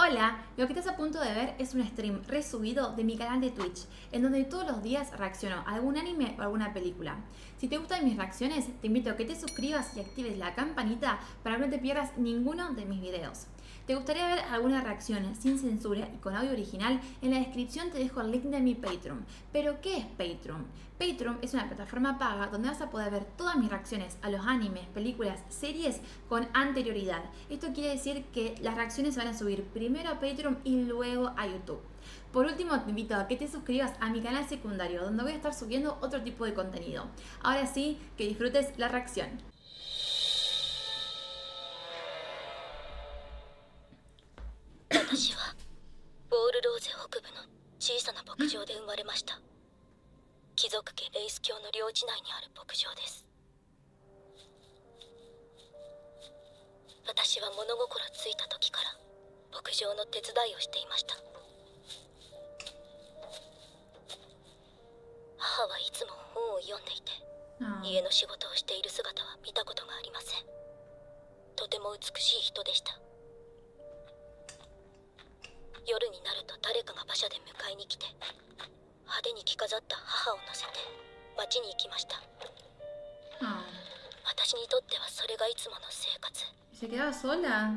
Hola, lo que estás a punto de ver es un stream resubido de mi canal de Twitch, en donde todos los días reacciono a algún anime o alguna película. Si te gustan mis reacciones, te invito a que te suscribas y actives la campanita para que no te pierdas ninguno de mis videos. ¿Te gustaría ver alguna reacción sin censura y con audio original? En la descripción te dejo el link de mi Patreon. ¿Pero qué es Patreon? Patreon es una plataforma paga donde vas a poder ver todas mis reacciones a los animes, películas, series con anterioridad. Esto quiere decir que las reacciones se van a subir primero a Patreon y luego a YouTube. Por último, te invito a que te suscribas a mi canal secundario, donde voy a estar subiendo otro tipo de contenido. Ahora sí, que disfrutes la reacción. 私はボールローゼ北部の小さな牧場で生まれました。貴族家レイス教の領地内にある牧場です。私は物心ついた時から牧場の手伝いをしていました。母はいつも本を読んでいて、家の仕事をしている姿は見たことがありません。とても美しい人でした。夜になると誰かが馬車で迎えに来て、派手に着飾った母を乗せて町に行きました。私にとってはそれがいつもの生活。 Se quedaba sola.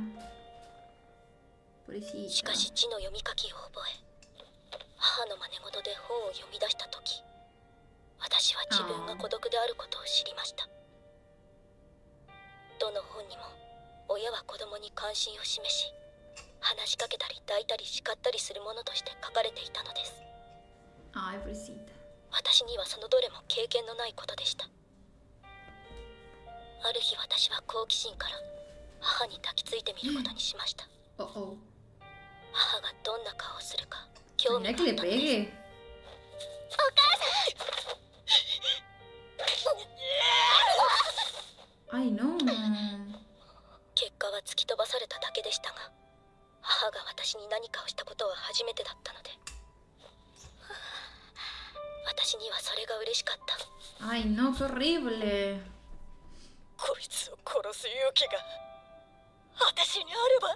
しかし字の読み書きを覚え、母の真似事で本を読み出した時、私は自分が孤独であることを知りました。どの本にも親は子供に関心を示し、話しかけたり抱いたり叱ったりするものとして書かれていたのです。私にはそのどれも経験のないことでした。ある日私は好奇心から母に抱きついてみることにしました。母がどんな顔をするか興味があったのです。お母さん結果は突き飛ばされただけでしたが、母が私に何かをしたことは初めてだったので、私にはそれが嬉しかった。 Ay, no, qué horrible. こいつを殺す勇気が私にあれば。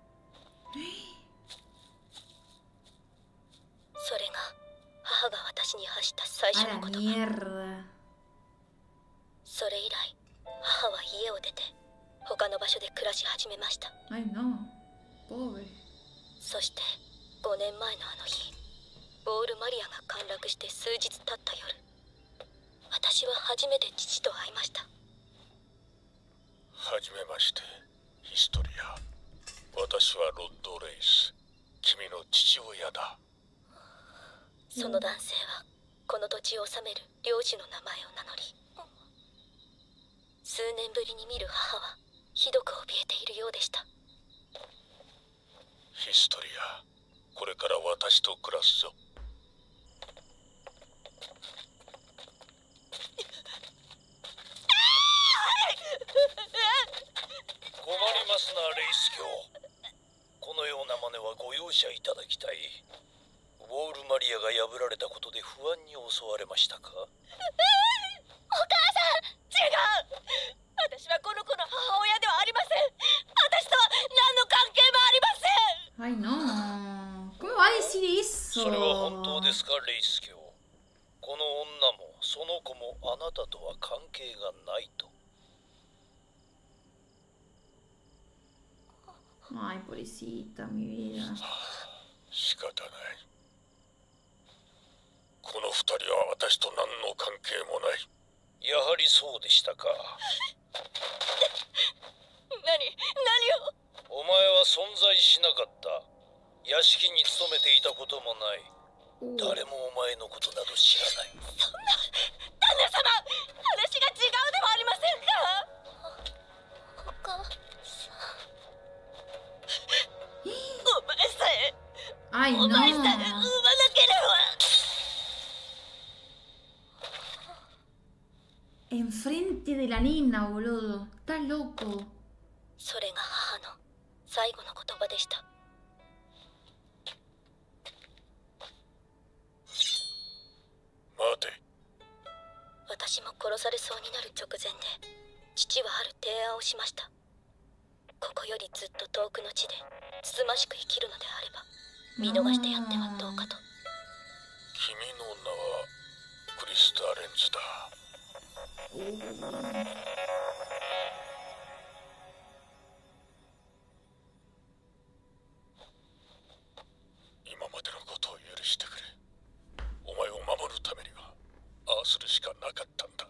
それが母が私に発した最初の言葉。それ以来、母は家を出て他の場所で暮らし始めました。 Ay, no. Pobre. そして5年前のあの日、ボールマリアが陥落して数日経った夜、私は初めて父と会いました。 はじめまして、ヒストリア。私はロッド・レイス。君の父親だ。 その男性はこの土地を治める領主の名前を名乗り、数年ぶりに見る母はひどく怯えているようでした。 ヒストリア、これから私と暮らすぞ。困りますな、レイス卿。このような真似はご容赦いただきたい。ウォールマリアが破られたことで不安に襲われましたか？お母さん、違う。私はこの子の母親ではありません。私とは何の関係もありません。 Ay, no. ¿Cómo va a decir eso? それは本当ですか、レイス卿。この女もその子もあなたとは関係がないと。 Ay, pobrecita, mi vida. 仕方ない。この二人は私と何の関係もない。やはりそうでしたか。 何を。 お前は存在しなかった。屋敷に勤めていたこともない。誰もお前のことなど知らない。 そんな、旦那様、話が違うではありませんか。お母さん。お前さえ、 Ay, お no. 前さえ産まなければ。 Enfrente de la nena, boludo. Está loco. それが母の最後の言葉でした。 待て。 私も殺されそうになる直前で、父はある提案をしました。ここよりずっと遠くの地でつつましく生きるのであれば見逃してやってはどうかと。 君の名はクリスターレンズだ。今までのことを許してくれ。お前を守るためにはああするしかなかったんだ。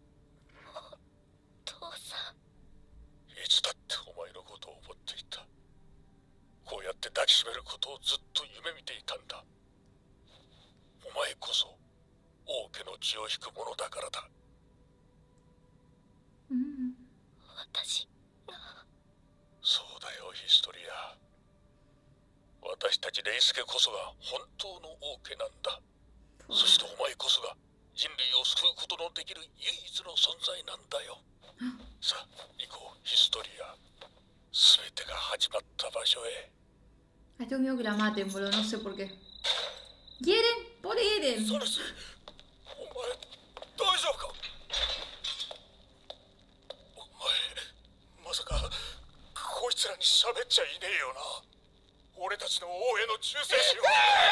父さん。 いつだってお前のことを思っていた。こうやって抱きしめることをずっと夢見ていたんだ。お前こそ王家の血を引く者だからだ。 私が。 そうだよ、ヒストリア。私たちレイスケこそが本当の王家なんだ。そしてお前こそが人類を救うことのできる唯一の存在なんだよ。さあ行こう、ヒストリア。全てが始まった場所へ。 Tengo miedo que la maten, boludo, no sé por qué. ¡Quieren! ¡Pobre Eren! ソルス、お前大丈夫か？お前まさかこいつらに喋っちゃいねえよな。俺たちの王への忠誠心を。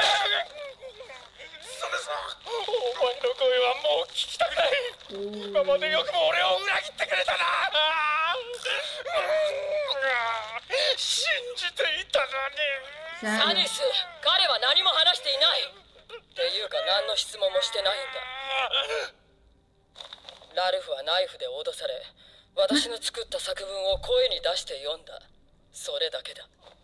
ソルス、お前の声はもう聞きたくない。今までよくも俺を裏切ってくれたな。信じていたのに。 サニス、彼は何も話していないっていうか何の質問もしてないんだ。ラルフはナイフで脅され、私の作った作文を声に出して読んだ。それだけだ。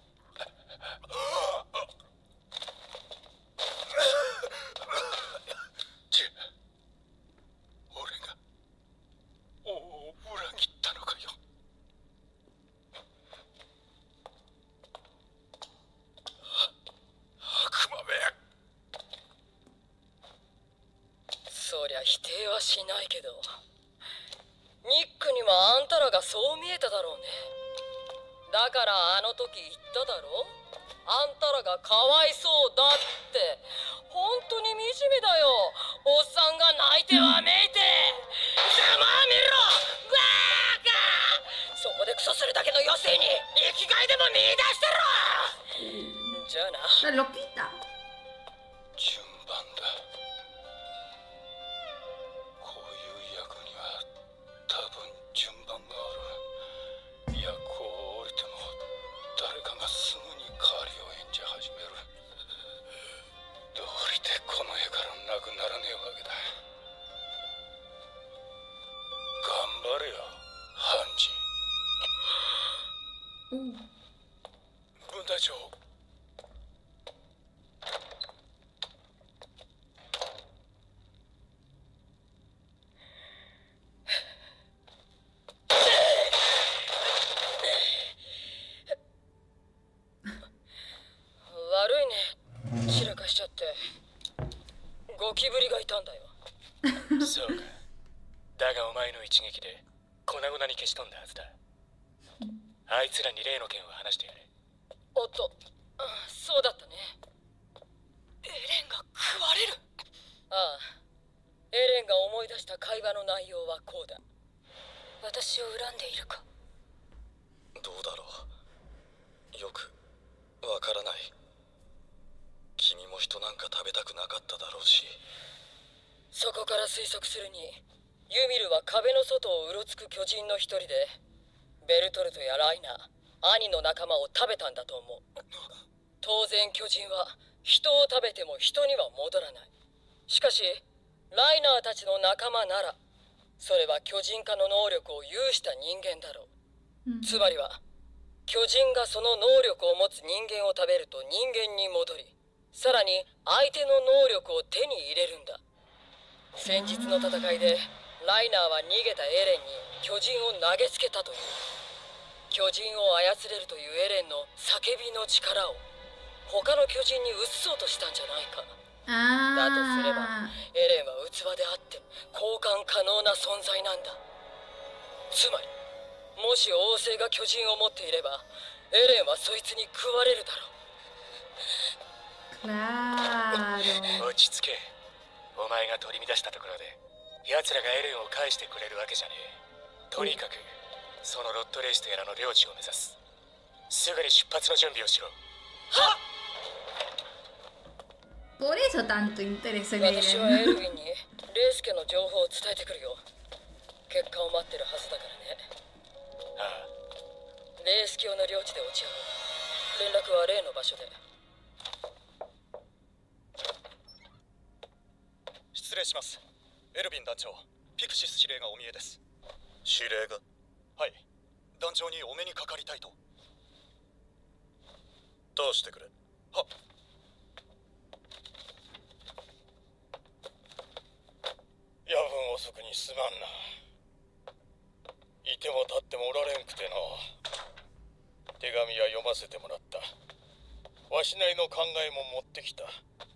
俺が王を裏切ったのかよ。悪魔め。 そりゃ否定はしないけど、ニックにもあんたらがそう見えただろうね。だからあの時言っただろ。あんたらがかわいそうだって。本当に惨めだよ。おっさんが泣いてわめいて。ざまあ見ろバーカ。そこでクソするだけの余生に生きがいでも見出してろ。じゃあな。 順番だ。こういう役には多分順番がある。役を降りても誰かがすぐに代わりを演じ始める。どうりでこの絵からなくならねえわけだ。頑張れよ、ハンジ。分隊長。 悪いね、散らかしちゃって。ゴキブリがいたんだよ。 そうか。だがお前の一撃で粉々に消し飛んだはずだ。あいつらに例の件を話してやれ。 おっと、そうだったね。エレンが食われる。ああ、エレンが思い出した会話の内容はこうだ。私を恨んでいるか。 どうだろう。よくわからない。君も人なんか食べたくなかっただろうし。 そこから推測するに、ユミルは壁の外をうろつく巨人の一人で、ベルトルトやライナー、兄の仲間を食べたんだと思う。当然巨人は人を食べても人には戻らない。しかしライナーたちの仲間なら、それは巨人化の能力を有した人間だろう。つまりは巨人がその能力を持つ人間を食べると人間に戻り、さらに相手の能力を手に入れるんだ。先日の戦いでライナーは逃げたエレンに巨人を投げつけたという。巨人を操れるというエレンの叫びの力を他の巨人に移そうとしたんじゃないか。だとすればエレンは器であって交換可能な存在なんだ。つまりもし王政が巨人を持っていればエレンはそいつに食われるだろう。 落ち着け。お前が取り乱したところで奴らがエレンを返してくれるわけじゃねえ。とにかくそのロットレイスとやらの領地を目指す。 すぐに出発の準備をしろ。 はっ。 Por eso tanto interés en 私はエ Eren. ルヴィンにレイスケの情報を伝えてくるよ。結果を待ってるはずだからね。 ああ、 レイス教の領地で落ち合う。連絡は例の場所で。 失礼します。エルヴィン団長、ピクシス司令がお見えです。 司令が？ はい、団長にお目にかかりたいと。 通してくれ。 は。 夜分遅くにすまんな。いても立ってもおられんくてな。手紙は読ませてもらった。わしなりの考えも持ってきた。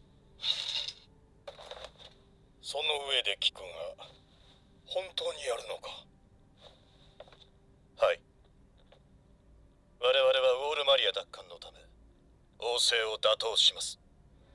その上で聞くが、本当にやるのか？はい。我々はウォールマリア奪還のため王政を打倒します。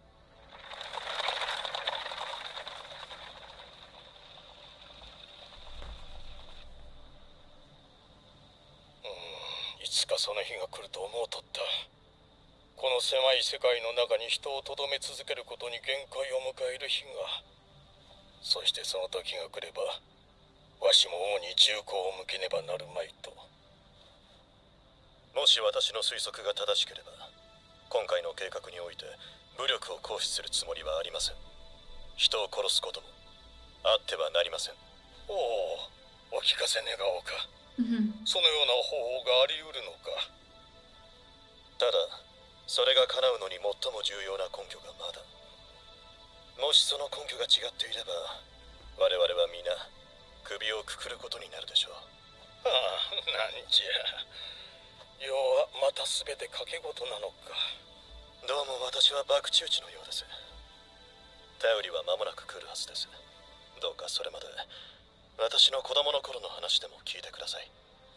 いつかその日が来ると思うとった。この狭い世界の中に人をとどめ続けることに限界を迎える日が。そしてその時が来れば、わしも王に銃口を向けねばなるまいと。もし私の推測が正しければ、今回の計画において武力を行使するつもりはありません。人を殺すこともあってはなりません。おお、お聞かせ願おうか。そのような方法があり得るのか。ただ、それが叶うのに最も重要な根拠がまだ。もしその根拠が違っていれば、我々は皆首をくくることになるでしょう。はあ、なんじゃ。要はまた全て賭け事なのか。どうも私は博打打ちのようです。頼りは間もなく来るはずです。どうかそれまで私の子供の頃の話でも聞いてください。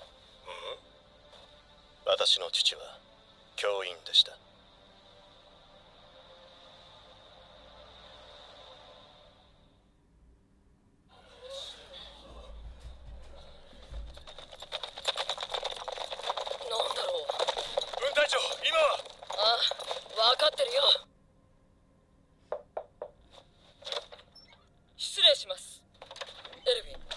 私の父は教員でした。 分かってるよ。失礼します、エルヴィン。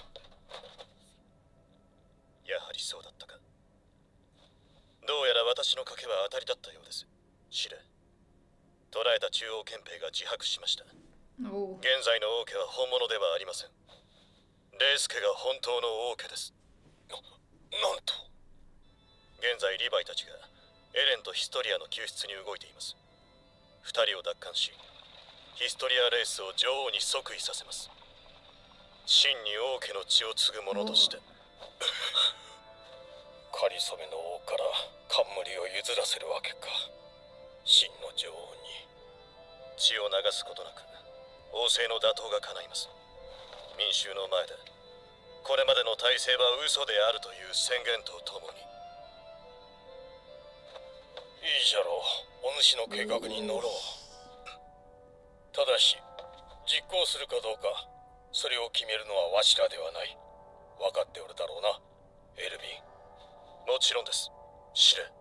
やはりそうだったか。どうやら私の賭けは当たりだったようです。司令、捕らえた中央憲兵が自白しました。現在の王家は本物ではありません。レイス家が本当の王家です。なんと。現在リヴァイたちがエレンとヒストリアの救出に動いています。2人を奪還し、ヒストリアレースを女王に即位させます。真に王家の血を継ぐ者として。かりそめの王から冠を譲らせるわけか。真の女王に血を流すことなく王政の打倒が叶います。民衆の前でこれまでの体制は嘘であるという宣言とともに。いいじゃろう、お主の計画に乗ろう。ただし実行するかどうか、それを決めるのはわしらではない。分かっておるだろうな、エルヴィン。もちろんです、司令。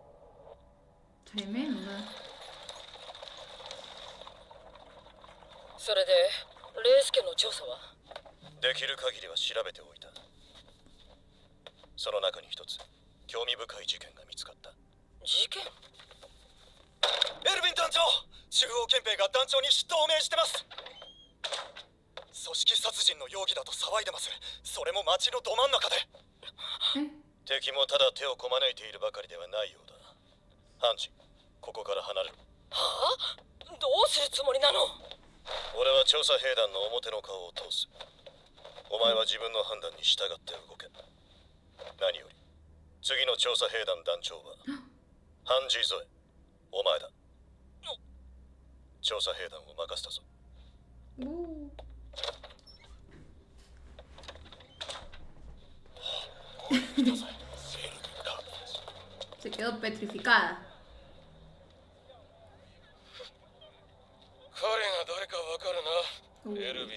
それでレイス家の調査は？ できる限りは調べておいた。その中に一つ興味深い事件が見つかった。 事件？ エルヴィン団長、中央憲兵が団長に出頭を命じてます。組織殺人の容疑だと騒いでます。それも町のど真ん中で。 敵もただ手をこまねいているばかりではないようだ。ハンジ、ここから離れる。 はあ？どうするつもりなの？ 俺は調査兵団の表の顔を通す。お前は自分の判断に従って動け。何より次の調査兵団団長はハンジ・ゾエ、お前だ。調査兵団を任せたぞ。 Se quedó petrificada. 彼が誰かわかるな、エルヴィン。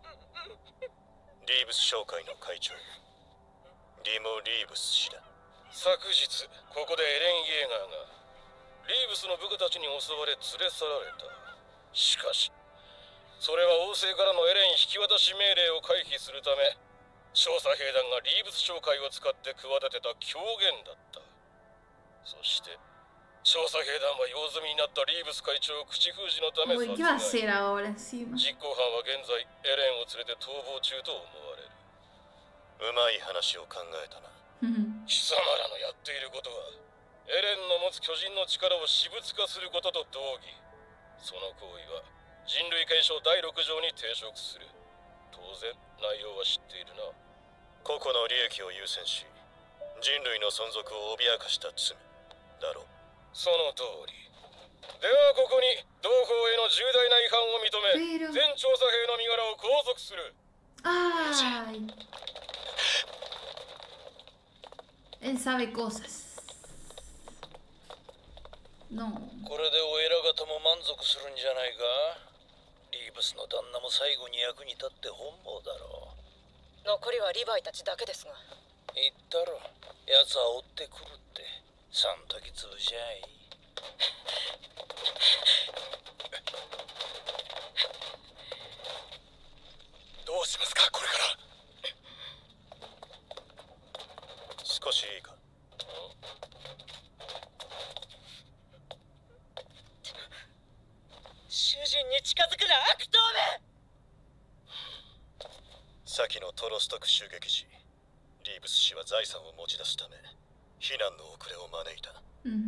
リーブス商会の会長、ディモ・リーブス氏だ。 昨日ここでエレン・イェーガーがリーブスの部下たちに襲われ連れ去られた。しかしそれは王政からのエレン引き渡し命令を回避するため調査兵団がリーブス商会を使って企てた狂言だった。そして調査兵団は用済みになったリーブス会長を口封じのため殺害。実行犯は現在エレンを連れて逃亡中と思われる。 うまい話を考えたな。 貴様らのやっていることはエレンの持つ巨人の力を私物化することと同義。その行為は人類憲章第6条に抵触する。当然内容は知っているな。 個々の利益を優先し人類の存続を脅かした罪だろう。 その通り。ではここに同法への重大な違反を認め全調査兵の身柄を拘束する。 Él sabe cosas. No. これでお偉方も満足するんじゃないか。リーブスの旦那も最後に役に立って本望だろう。残りはリヴァイたちだけですが。 言ったろ、奴は追ってくるって。そん時潰しゃいい。どうしますかこれから。 少しいいか。 囚人に近づくな悪党め。 先のトロストク襲撃時リーブス氏は財産を持ち出すため避難の遅れを招いた。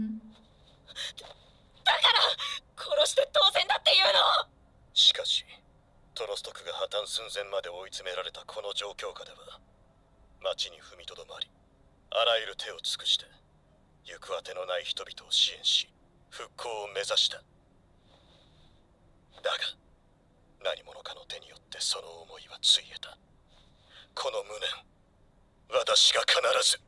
だから殺して当然だっていうの。 しかしトロストクが破綻寸前まで追い詰められたこの状況下では町に踏みとどまりあらゆる手を尽くして行くあてのない人々を支援し復興を目指した。だが何者かの手によってその思いはついえた。この無念私が必ず。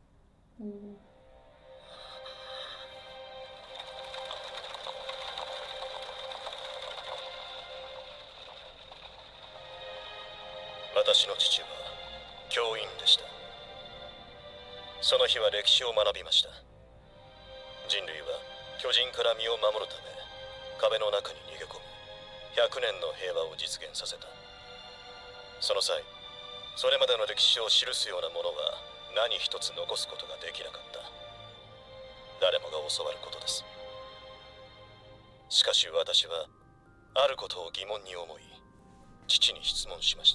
私の父は教員でした。その日は歴史を学びました。人類は巨人から身を守るため壁の中に逃げ込み100年の平和を実現させた。その際それまでの歴史を記すようなものは何一つ残すことができなかった。誰もが教わることです。しかし私はあることを疑問に思い父に質問しました。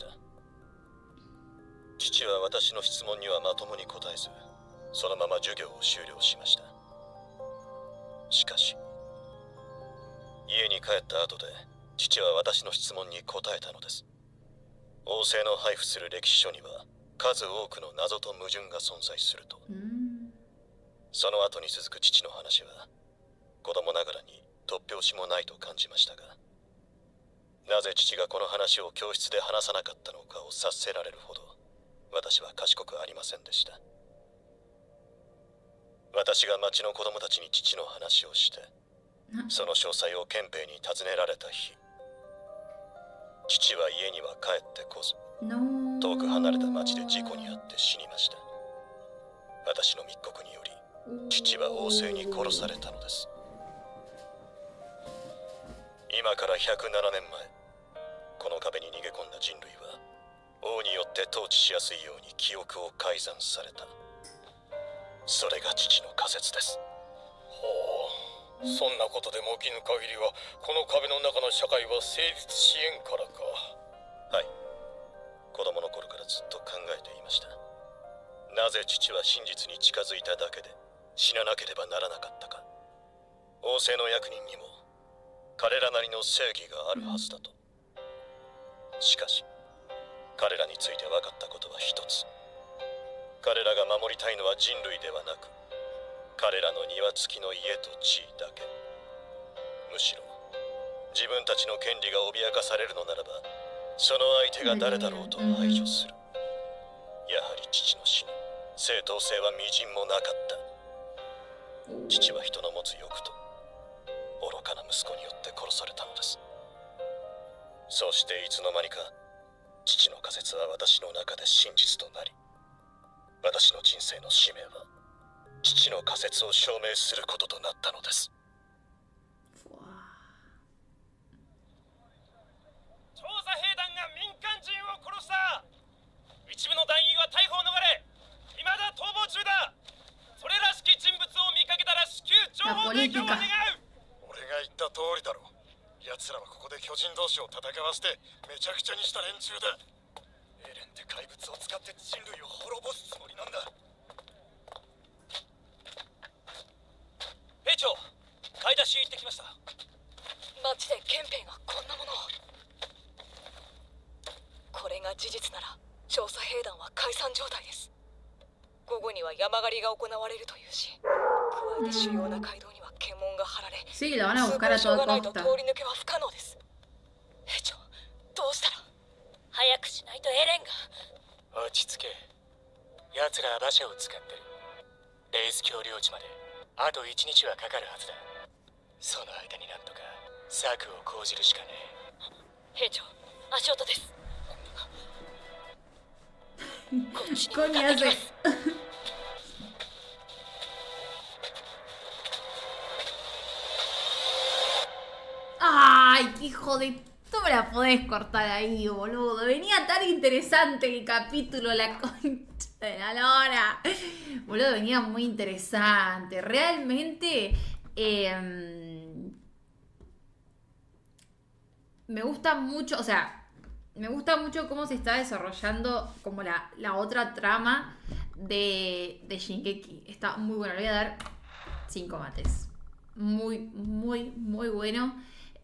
父は私の質問にはまともに答えずそのまま授業を終了しました。しかし家に帰った後で父は私の質問に答えたのです。王政の配布する歴史書には数多くの謎と矛盾が存在すると。その後に続く父の話は子供ながらに突拍子もないと感じましたが、なぜ父がこの話を教室で話さなかったのかを察せられるほど私は賢くありませんでした。私が町の子供たちに父の話をしてその詳細を憲兵に尋ねられた日、父は家には帰ってこず遠く離れた町で事故に遭って死にました。私の密告により父は王政に殺されたのです。今から107年前この壁に逃げ込んだ人類は王によって統治しやすいように記憶を改ざんされた。それが父の仮説です。 ほう、そんなことでも起きぬ限りはこの壁の中の社会は成立しえんからか。 はい、子供の頃からずっと考えていました。なぜ父は真実に近づいただけで死ななければならなかったか。王政の役人にも彼らなりの正義があるはずだと。しかし彼らについて分かったことは一つ。彼らが守りたいのは人類ではなく彼らの庭付きの家と地位だけ。むしろ自分たちの権利が脅かされるのならばその相手が誰だろうと排除する。やはり父の死に正当性はみじんもなかった。父は人の持つ欲と愚かな息子によって殺されたのです。そしていつの間にか父の仮説は私の中で真実となり、私の人生の使命は父の仮説を証明することとなったのです。 調査兵団が民間人を殺した。一部の団員は逮捕を逃れ、未だ逃亡中だ。それらしき人物を見かけたら至急情報提供を願う。 俺が言った通りだろ。奴らはここで巨人同士を戦わせてめちゃくちゃにした連中だ。エレンって怪物を使って人類を滅ぼすつもりなんだ。 兵長、買い出し行ってきました。 町で憲兵がこんなものを。これが事実なら調査兵団は解散状態です。午後には山狩りが行われるというし、加えて主要な街道には検問が張られ、 Sí, lo van a buscar a toda ないと costa. 通り抜けは不可能です。兵長、どうしたら。 早くしないとエレンが。 落ち着け。奴らは馬車を使ってる。レイス橋領地まであと1日はかかるはずだ。その間になんとか策を講じるしかねえ。 兵長、足音です。こっちに向 Con かってきます。 Ay, qué hijo de... No me la podés cortar ahí, boludo. Venía tan interesante el capítulo, la concha de la lora. Boludo, venía muy interesante. Realmente... me gusta mucho, o sea, me gusta mucho cómo se está desarrollando como la otra trama de Shingeki. Está muy bueno, le voy a dar 5 mates. Muy, muy, muy bueno.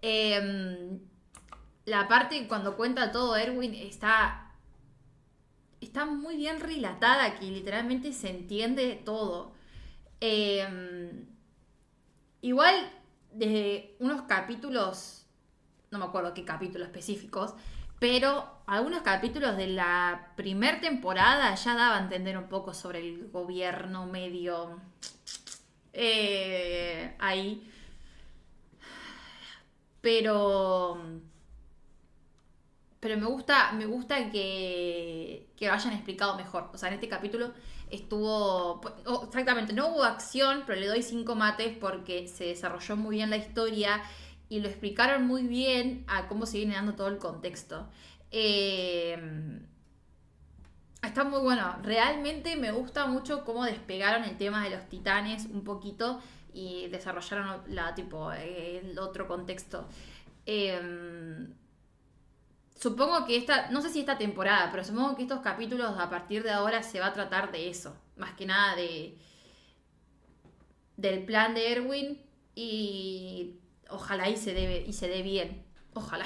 La parte cuando cuenta todo Erwin está muy bien relatada, aquí literalmente se entiende todo. Igual desde unos capítulos, no me acuerdo qué capítulos específicos, pero algunos capítulos de la primera temporada ya daba a entender un poco sobre el gobierno medio ahí. Pero me gusta que hayan explicado mejor. O sea, en este capítulo estuvo... exactamente, no hubo acción, pero le doy 5 mates porque se desarrolló muy bien la historia y lo explicaron muy bien a cómo se viene dando todo el contexto. Está muy bueno. Realmente me gusta mucho cómo despegaron el tema de los titanes un poquito y desarrollaron el otro contexto. Supongo que no sé si esta temporada, pero supongo que estos capítulos a partir de ahora se va a tratar de eso, más que nada del plan de Erwin y ojalá y se dé bien, ojalá.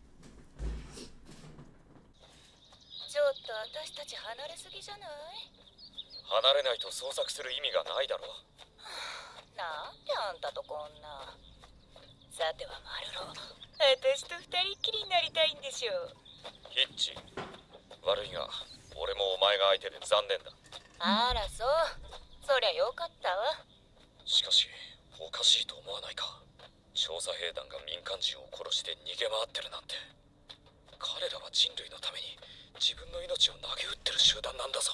ちょっと私たち離れすぎじゃない？ 離れないと捜索する意味がないだろう。 なんであんたとこんな。さてはマルロ、私と二人っきりになりたいんでしょ。 ヒッチ、悪いが俺もお前が相手で残念だ。 あらそう、そりゃよかったわ。 しかしおかしいと思わないか。調査兵団が民間人を殺して逃げ回ってるなんて。彼らは人類のために自分の命を投げ打ってる集団なんだぞ。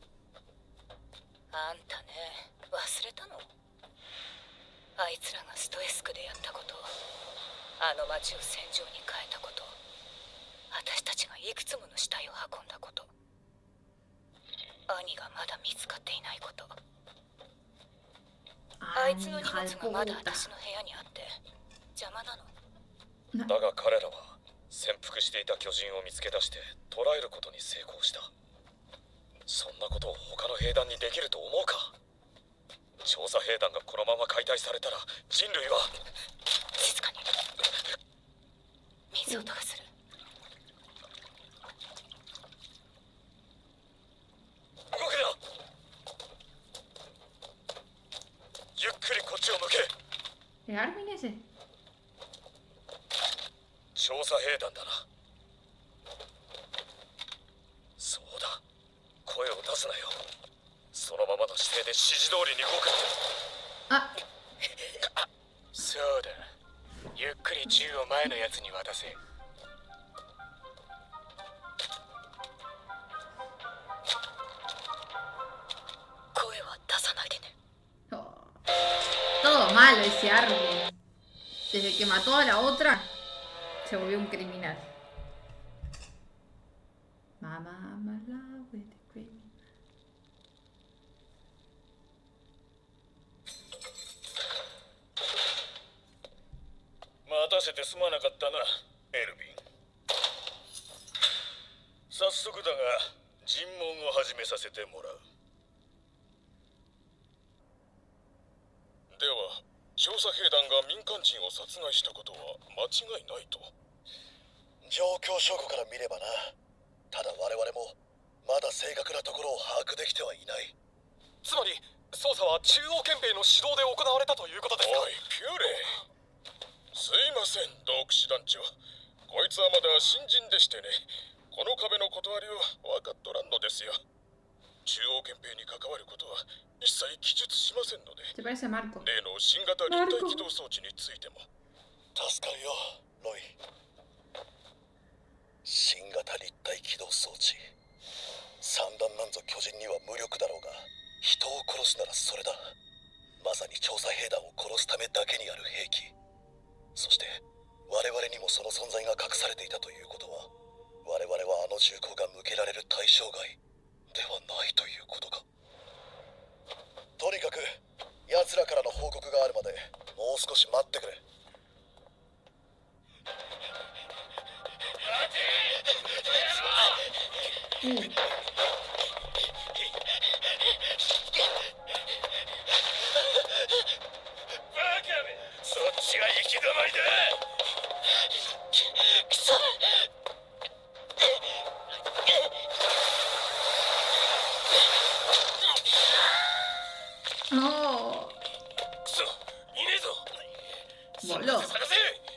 あんたね、忘れたの？あいつらがストエスクでやったこと、あの町を戦場に変えたこと、私たちがいくつもの死体を運んだこと、兄がまだ見つかっていないこと、あいつの荷物がまだ私の部屋にあって邪魔なの。 だが彼らは潜伏していた巨人を見つけ出して捕らえることに成功した。そんなことを他の兵団にできると思うか。調査兵団がこのまま解体されたら人類は。 静かに。水音がする。 動くな。ゆっくりこっちを向け。調査兵団だな。そうだ、声を出すなよ。そのままの姿勢で指示通りに動くって。 あ、 そうだ、ゆっくり銃を前のやつに渡せ。 声は出さないでね。 malo ese Armin. Desde que mató a la otra, se volvió un criminal. Mamá, mala, with the cream. 待たせてすまなかったな、エルヴィン。早速だが尋問を始めさせてもらう。では調査兵団が民間人を殺害したことは間違いないと？ 状況証拠から見ればな。ただ我々もまだ正確なところを把握できてはいない。 つまり捜査は中央憲兵の指導で行われたということですか？ おいピューレ、すいません同騎士団長、こいつはまだ新人でしてね、この壁の断りは分かっとらんのですよ。中央憲兵に関わることは一切記述しませんので、 Te parece Marco. 例の新型立体起動装置についても。 助かるよロイ。新型立体起動装置、三段なんぞ巨人には無力だろうが、人を殺すならそれだ。まさに調査兵団を殺すためだけにある兵器。そして我々にもその存在が隠されていたということは、我々はあの銃口が向けられる対象外ではないということか。とにかく奴らからの報告があるまでもう少し待ってくれ。 そっちが行き止まりだ。 くそ。 Oh, くそ、いねえぞ。 voló. 探せ。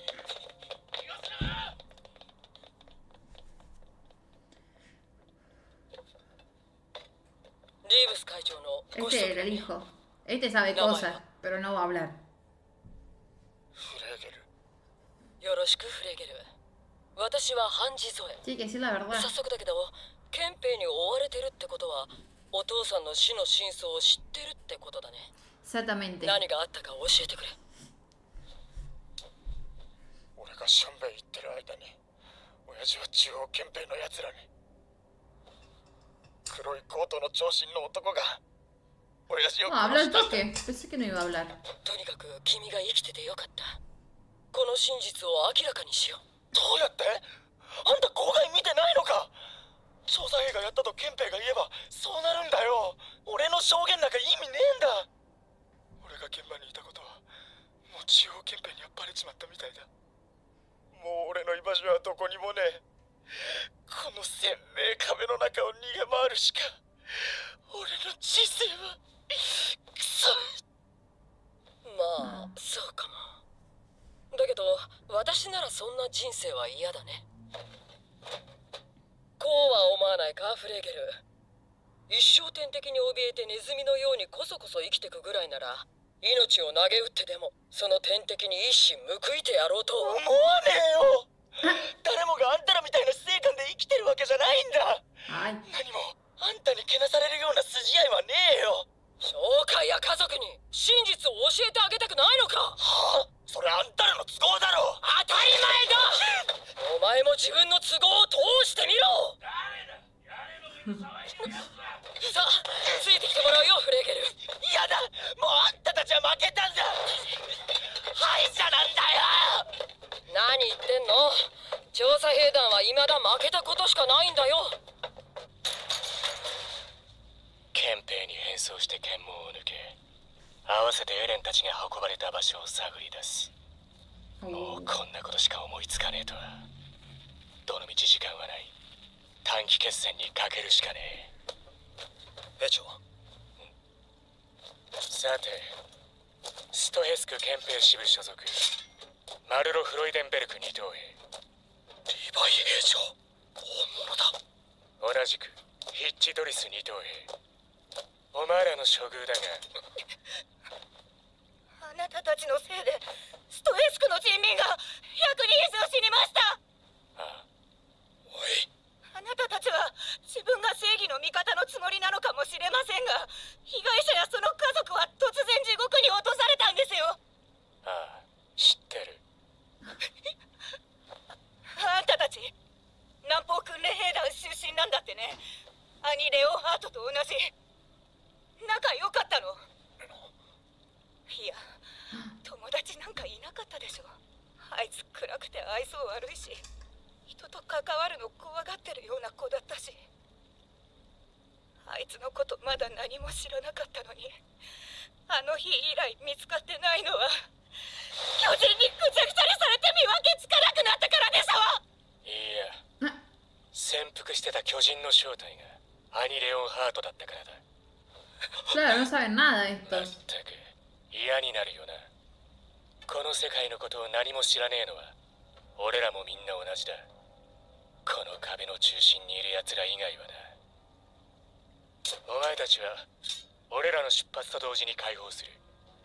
リーブス会長のご子 Este 息 era el hijo. Este sabe cosas, pero no va a hablar. フレーゲル。 よろしくフレゲル。私はハンジゾエ。 Tiene que decir la verdad. 早速だけど、憲兵に追われてるってことは、お父さんの死の真相を知ってるってことだね。 Exactamente. 何があったか教えてくれ。 俺がシャンベイ行ってる間に、親父は中央憲兵のやつらに、黒いコートの長身の男が親父を No, habla 殺 al した。 toque. Pensé que no iba a hablar. とにかく君が生きててよかった。この真実を明らかにしよう。 どうやって？あんた公害見てないのか？調査兵がやったと憲兵が言えばそうなるんだよ。俺の証言なんか意味ねえんだ。俺が現場にいたことはもう中央憲兵にはバレちまったみたいだ。もう俺の居場所はどこにもねえ。この鮮明壁の中を逃げ回るしか俺の人生はクソ。 まあ、そうかも。だけど、私ならそんな人生は嫌だね。こうは思わないか、フレーゲル。一生天敵に怯えてネズミのようにこそこそ生きてくぐらいなら、命を投げ打ってでもその天敵に一矢報いてやろうと思わねえよ。誰もがあんたらみたいな死生観で生きてるわけじゃないんだ。 Ay. 何もあんたにけなされるような筋合いはねえよ。 教会や家族に真実を教えてあげたくないのか。 はあ、それあんたらの都合だろ。 当たり前だ。お前も自分の都合を通してみろ。さあ、ついてきてもらうよ、フレーゲル。 やだ、もうあんたたちは負けたんだ。敗者なんだよ。 何言ってんの。調査兵団は未だ負けたことしかないんだよ。 憲兵に変装して検問を抜け、合わせてエレンたちが運ばれた場所を探り出す。もうこんなことしか思いつかねえとは。どのみち時間はない。短期決戦にかけるしかねえ。 兵長。 さて、ストヘスク憲兵支部所属、マルロ・フロイデンベルク二等兵。 リヴァイ兵長、本物だ。 同じくヒッチドリス二等兵。お前らの処遇だが、 あなたたちのせいでストエスクの人民が100人以上死にました。 ああ、 おい、 あなたたちは自分が正義の味方のつもりなのかもしれませんが、被害者やその家族は突然地獄に落とされたんですよ。 同じ。仲良かったの。いや、友達なんかいなかったでしょ。あいつ暗くて愛想悪いし、人と関わるの怖がってるような子だったし、あいつのことまだ何も知らなかったのに、あの日以来見つかってないのは巨人にぐちゃぐちゃにされて見分けつかなくなったからでしょ。 いや、潜伏してた巨人の正体がアニレオンハートだったからだ。 Claro, no saben nada まっ estos. たく嫌になるよな。この世界のことを何も知らねえのは俺らもみんな同じだ。この壁の中心にいる奴ら以外はな。お前たちは俺らの出発と同時に解放する。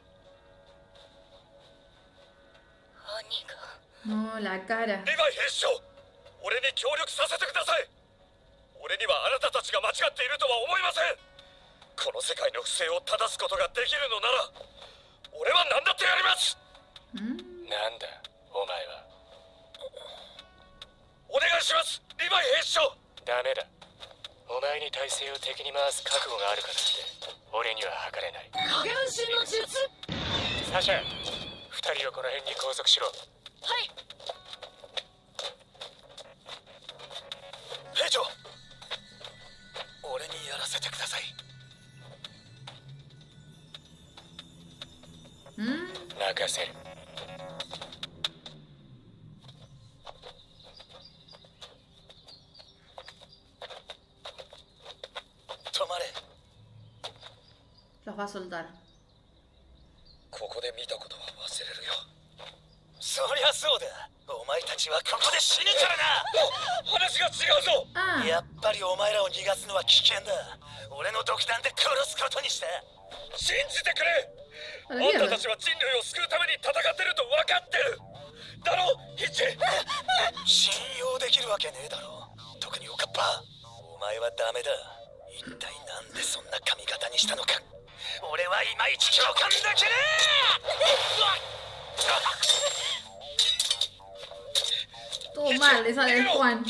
No, la cara. リヴァイ兵長、俺に協力させてください。俺にはあなたたちが間違っているとは思いません。この世界の不正を正すことができるのなら俺は何だってやります。 なんだお前は。 お願いします、リヴァイ兵長。 ダメだ。お前に体制を敵に回す覚悟があるからって俺には測れない。 影分身の術。 サシャ、二人をこの辺に拘束しろ。 はい。 兵長、俺にやらせてください。 任せる。 止まれ。 Los va a soltar. ここで見たことは忘れるよ。そりゃそうだ。お前たちはここで死ぬからな。 話が違うぞ。 Ah, やっぱりお前らを逃がすのは危険だ。俺の独断で殺すことにした。 信じてくれ。 a あ la んた mierda. たちは人類を救うために戦ってると分かってるだろ、ヒッチ。 信用できるわけねえだろ。特におかっぱ、お前はダメだ。一体なんでそんな髪型にしたのか。俺はいまいち共感できねえ。 Todo mal, le sale el Juan.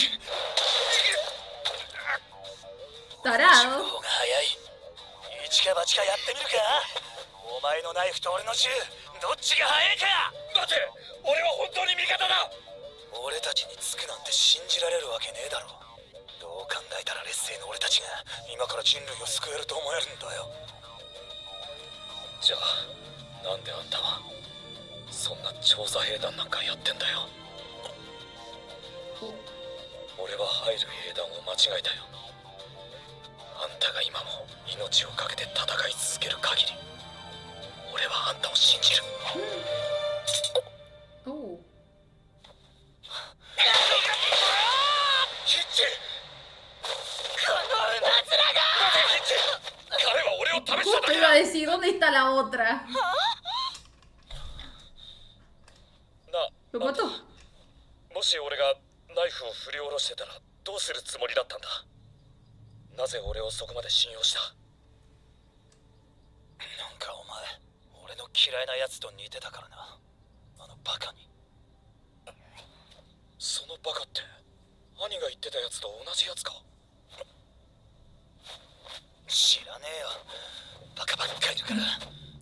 Tarado. 方が早い。一か八かやってみるか。お前のナイフと俺の銃、どっちが早いか。 待て、俺は本当に味方だ。 俺たちにつくなんて信じられるわけねえだろ。どう考えたら劣勢の俺たちが今から人類を救えると思えるんだよ。 じゃあなんであんたはそんな調査兵団なんかやってんだよ。俺は入る兵団を間違えたよ。あんたが今も命をかけて戦い続ける限り俺はあんたを信じる。 Oh. ヒッチ、 この馬面が。 ヒッチ、彼は俺を試しただ Justo け iba だ。 a decir, ¿dónde está la otra? な、 ¿Lo mató? もし俺がナイフを振り下ろしてたらどうするつもりだったんだ。なぜ俺をそこまで信用した。 なんかお前、俺の嫌いなやつと似てたからな。あのバカに。 そのバカって兄が言ってたやつと同じやつか。 知らねえよ。バカばっかいるから。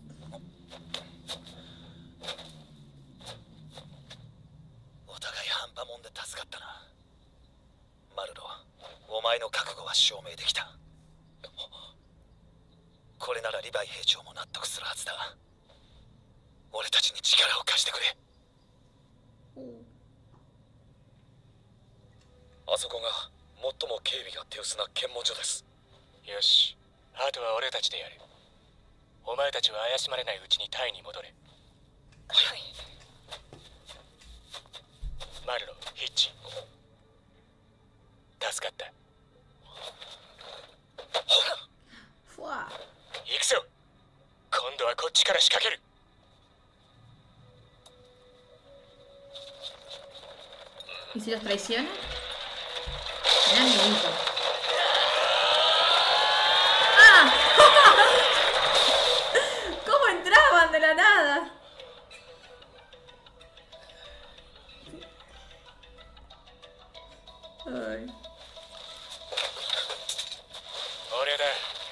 お互い半端もんで助かったな。マルロ、お前の覚悟は証明できた。これならリヴァイ兵長も納得するはずだ。俺たちに力を貸してくれ。 あそこが最も警備が手薄な検問所です。 よし、あとは俺たちでやる。お前たちは怪しまれないうちにタイに戻れ。 はい。 マルロ、ヒッチ、助かった。 Fua. 行くぞ。今度はこっちから仕掛ける。 ¿Y si los traiciona? Era amiguito. ¡Ah! ¿Cómo entraban de la nada? Ay. 俺だ。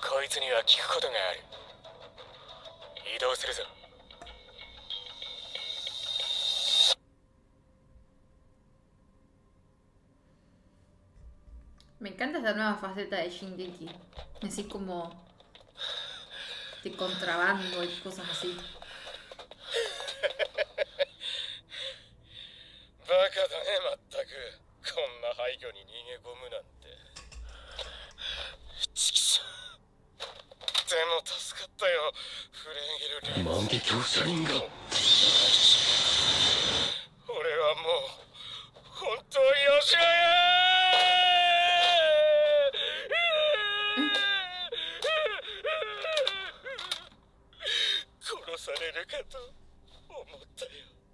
こいつには聞くことがある。移動するぞ。 Me encanta esta nueva faceta de Shingeki. Así como de contrabando y cosas así. バカだね、まったく。こんな廃墟に逃げ込むなんて。チキショー。でも助かったよ、フレーゲルリー。 万華鏡車輪が。 俺はもう本当に吉野家。殺されるかと思ったよ。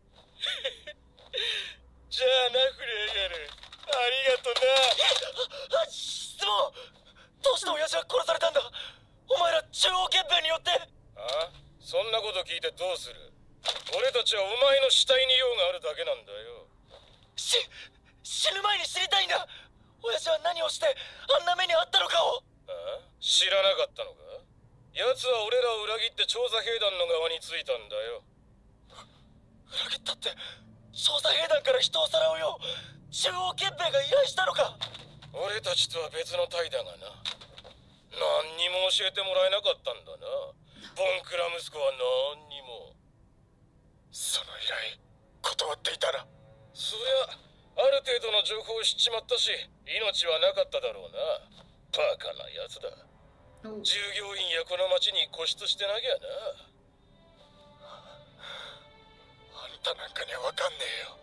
じゃあな、フレーゲル。ありがとな。 質問。どうして親父は殺されたんだ。お前ら中央憲兵によって。 あ？そんなこと聞いてどうする。俺たちはお前の死体に用があるだけなんだよ。 死ぬ前に知りたいんだ。親父は何をしてあんな目にあったのかを。 あ？知らなかったのか。奴は俺らを裏切って調査兵団の側についたんだよ。 裏切ったって調査兵団から人をさらうよう中央憲兵が依頼したのか。 俺たちとは別の隊だがな。何にも教えてもらえなかったんだな。ボンクラ息子は何にも。 その依頼断っていたら。 そりゃある程度の情報を知っちまったし命はなかっただろうな。バカなやつだ。従業員やこの町に固執してなきゃな。 あんたなんかにはわかんねえよ。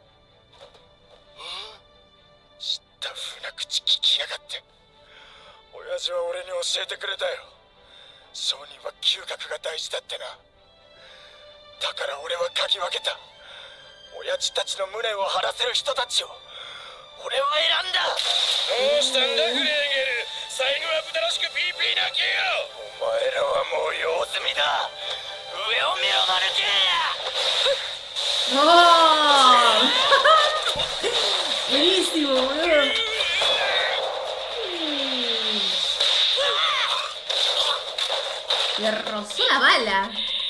知ったふうな口聞きやがって。親父は俺に教えてくれたよ。商人は嗅覚が大事だってな。だから俺は嗅ぎ分けた。親父たちの無念を晴らせる人たちを俺は選んだ。 どうしたんだフレーゲル。最後は豚らしくピーピー泣けよ。 お前らはもう用済みだ。上を見ろマル ¡Oh! Buenísimo, boludo. Le rozó la bala.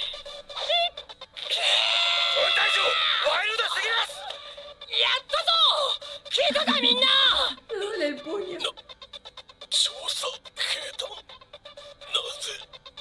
やったぞ。聞いたかみんな。 Dale el puño. 調査兵団なぜ。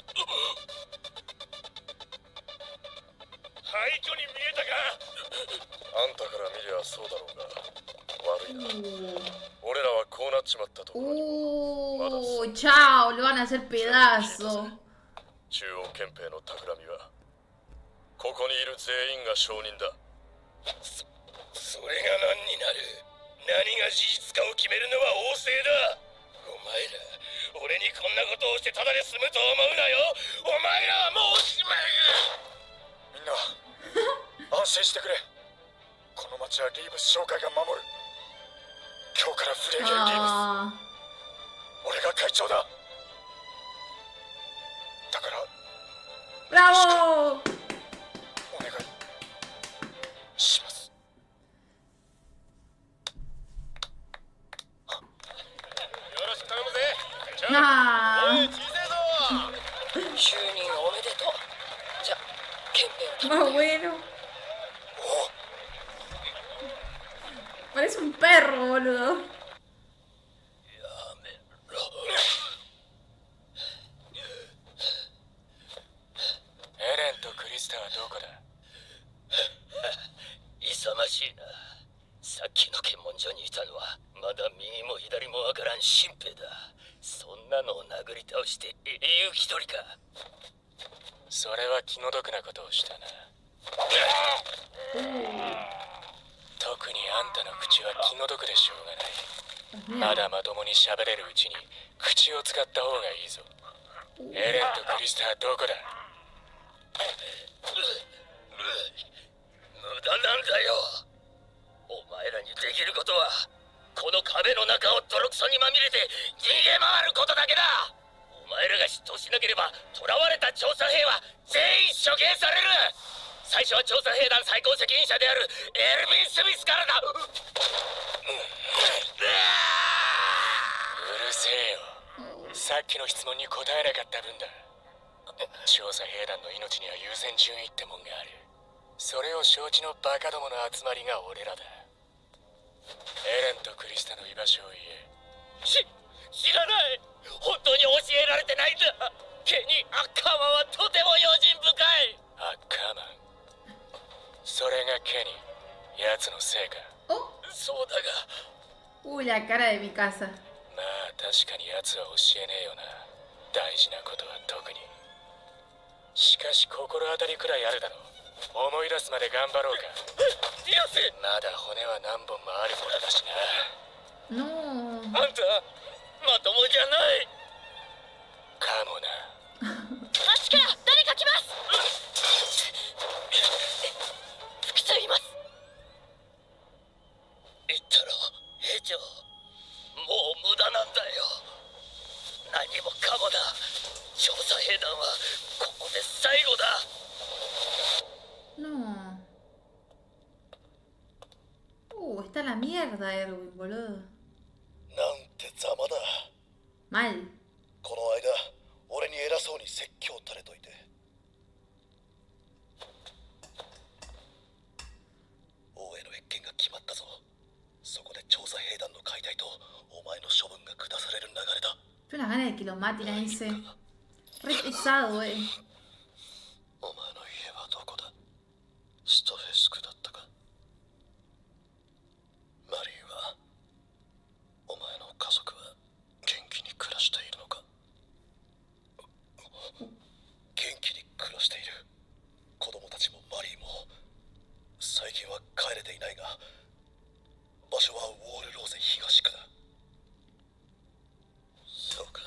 廃墟に見えたか。 あんたから見りゃそうだろうが悪いな。俺らはこうなっちまったところにも chao, lo van a hacer pedazo. 中央憲兵の企みはここにいる全員が証人だ。 それが何になる。何が事実かを決めるのは王政だ。お前ら俺にこんなことをしてただで済むと思うなよ。お前らはもうおしまい。 みんな安心してくれ。この町はリーブス商会が守る。今日からフレーゲル・リーブス俺が会長だ。だから ¡Bravo! お願いします。 よろしく頼むぜ。 ¡Ah! 小せえぞ。 就任おめでとう。じゃ憲兵を Más bueno. Parece un perro, boludo. エレンとクリスタはどこだ。 勇ましいな。さっきの検問所にいたのはまだ右も左もわからん新兵だ。そんなのを殴り倒して英雄一人か。 それは気の毒なことをしたな。特にあんたの口は気の毒でしょうがない。まだまともに喋れるうちに口を使った方がいいぞ。エレンとクリスタはどこだ。 無駄なんだよ。お前らにできることはこの壁の中を泥くそにまみれて逃げ回ることだけだ。お前らが出頭しなければ囚われた調査兵は全員処刑される。最初は調査兵団最高責任者であるエルヴィン・スミスからだ。うるせえよ。 さっきの質問に答えなかった分だ。調査兵団の命には優先順位ってもんがある。それを承知のバカどもの集まりが俺らだ。エレンとクリスタの居場所を言え。 知らない。本当に教えられてないんだ。ケニー・アッカーマンはとても用心深い。 アッカーマン、それがケニー、奴のせいか。 そうだが。 Uy, la cara de mi casa. まあ確かに奴は教えねえよな、大事なことは特に。しかし心当たりくらいあるだろう。思い出すまで頑張ろうか。 よし。 まだ骨は何本もあることだしな。 No. あんたまともじゃない。 かもな。 あっちから誰か来ます。複数います。 言ったろ兵長、もう無駄なんだよ。何もかもだ。調査兵団はここで最後だ。 No. Está la mierda, Erwin, boludo. なんてざまだ。 Mal. この間俺に偉そうに説教垂れといて。王への謁見が決まったぞ。そこで調査兵団の解体とお前の処分が下される流れだ。 Tengo unas ganas de que lo maten a ese. Re pesado, お前の家はどこだ？ストフェスクだったか？マリーは、お前の家族は元気に暮らしているのか？元気に暮らしている。子供たちもマリーも最近は帰れていないが、場所はウォールローゼ東区だ。そうか。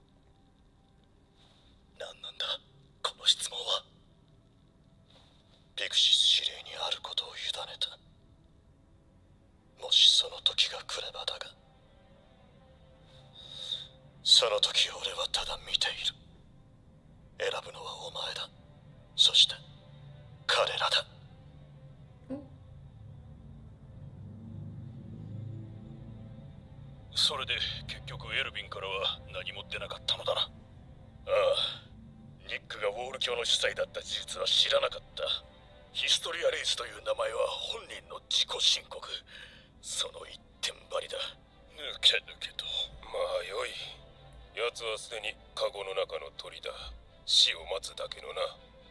何なんだこの質問は。ピクシス司令にあることを委ねた。もしその時が来ればだが、その時俺はただ見ている。選ぶのはお前だ。そして彼らだ。 それで結局エルヴィンからは何も出なかったのだな。ああ、ニックがウォール教の主催だった事実は知らなかった。ヒストリア・レイスという名前は本人の自己申告。その一点張りだ。抜け抜けと。まあよい。奴はすでにカゴの中の鳥だ。死を待つだけのな。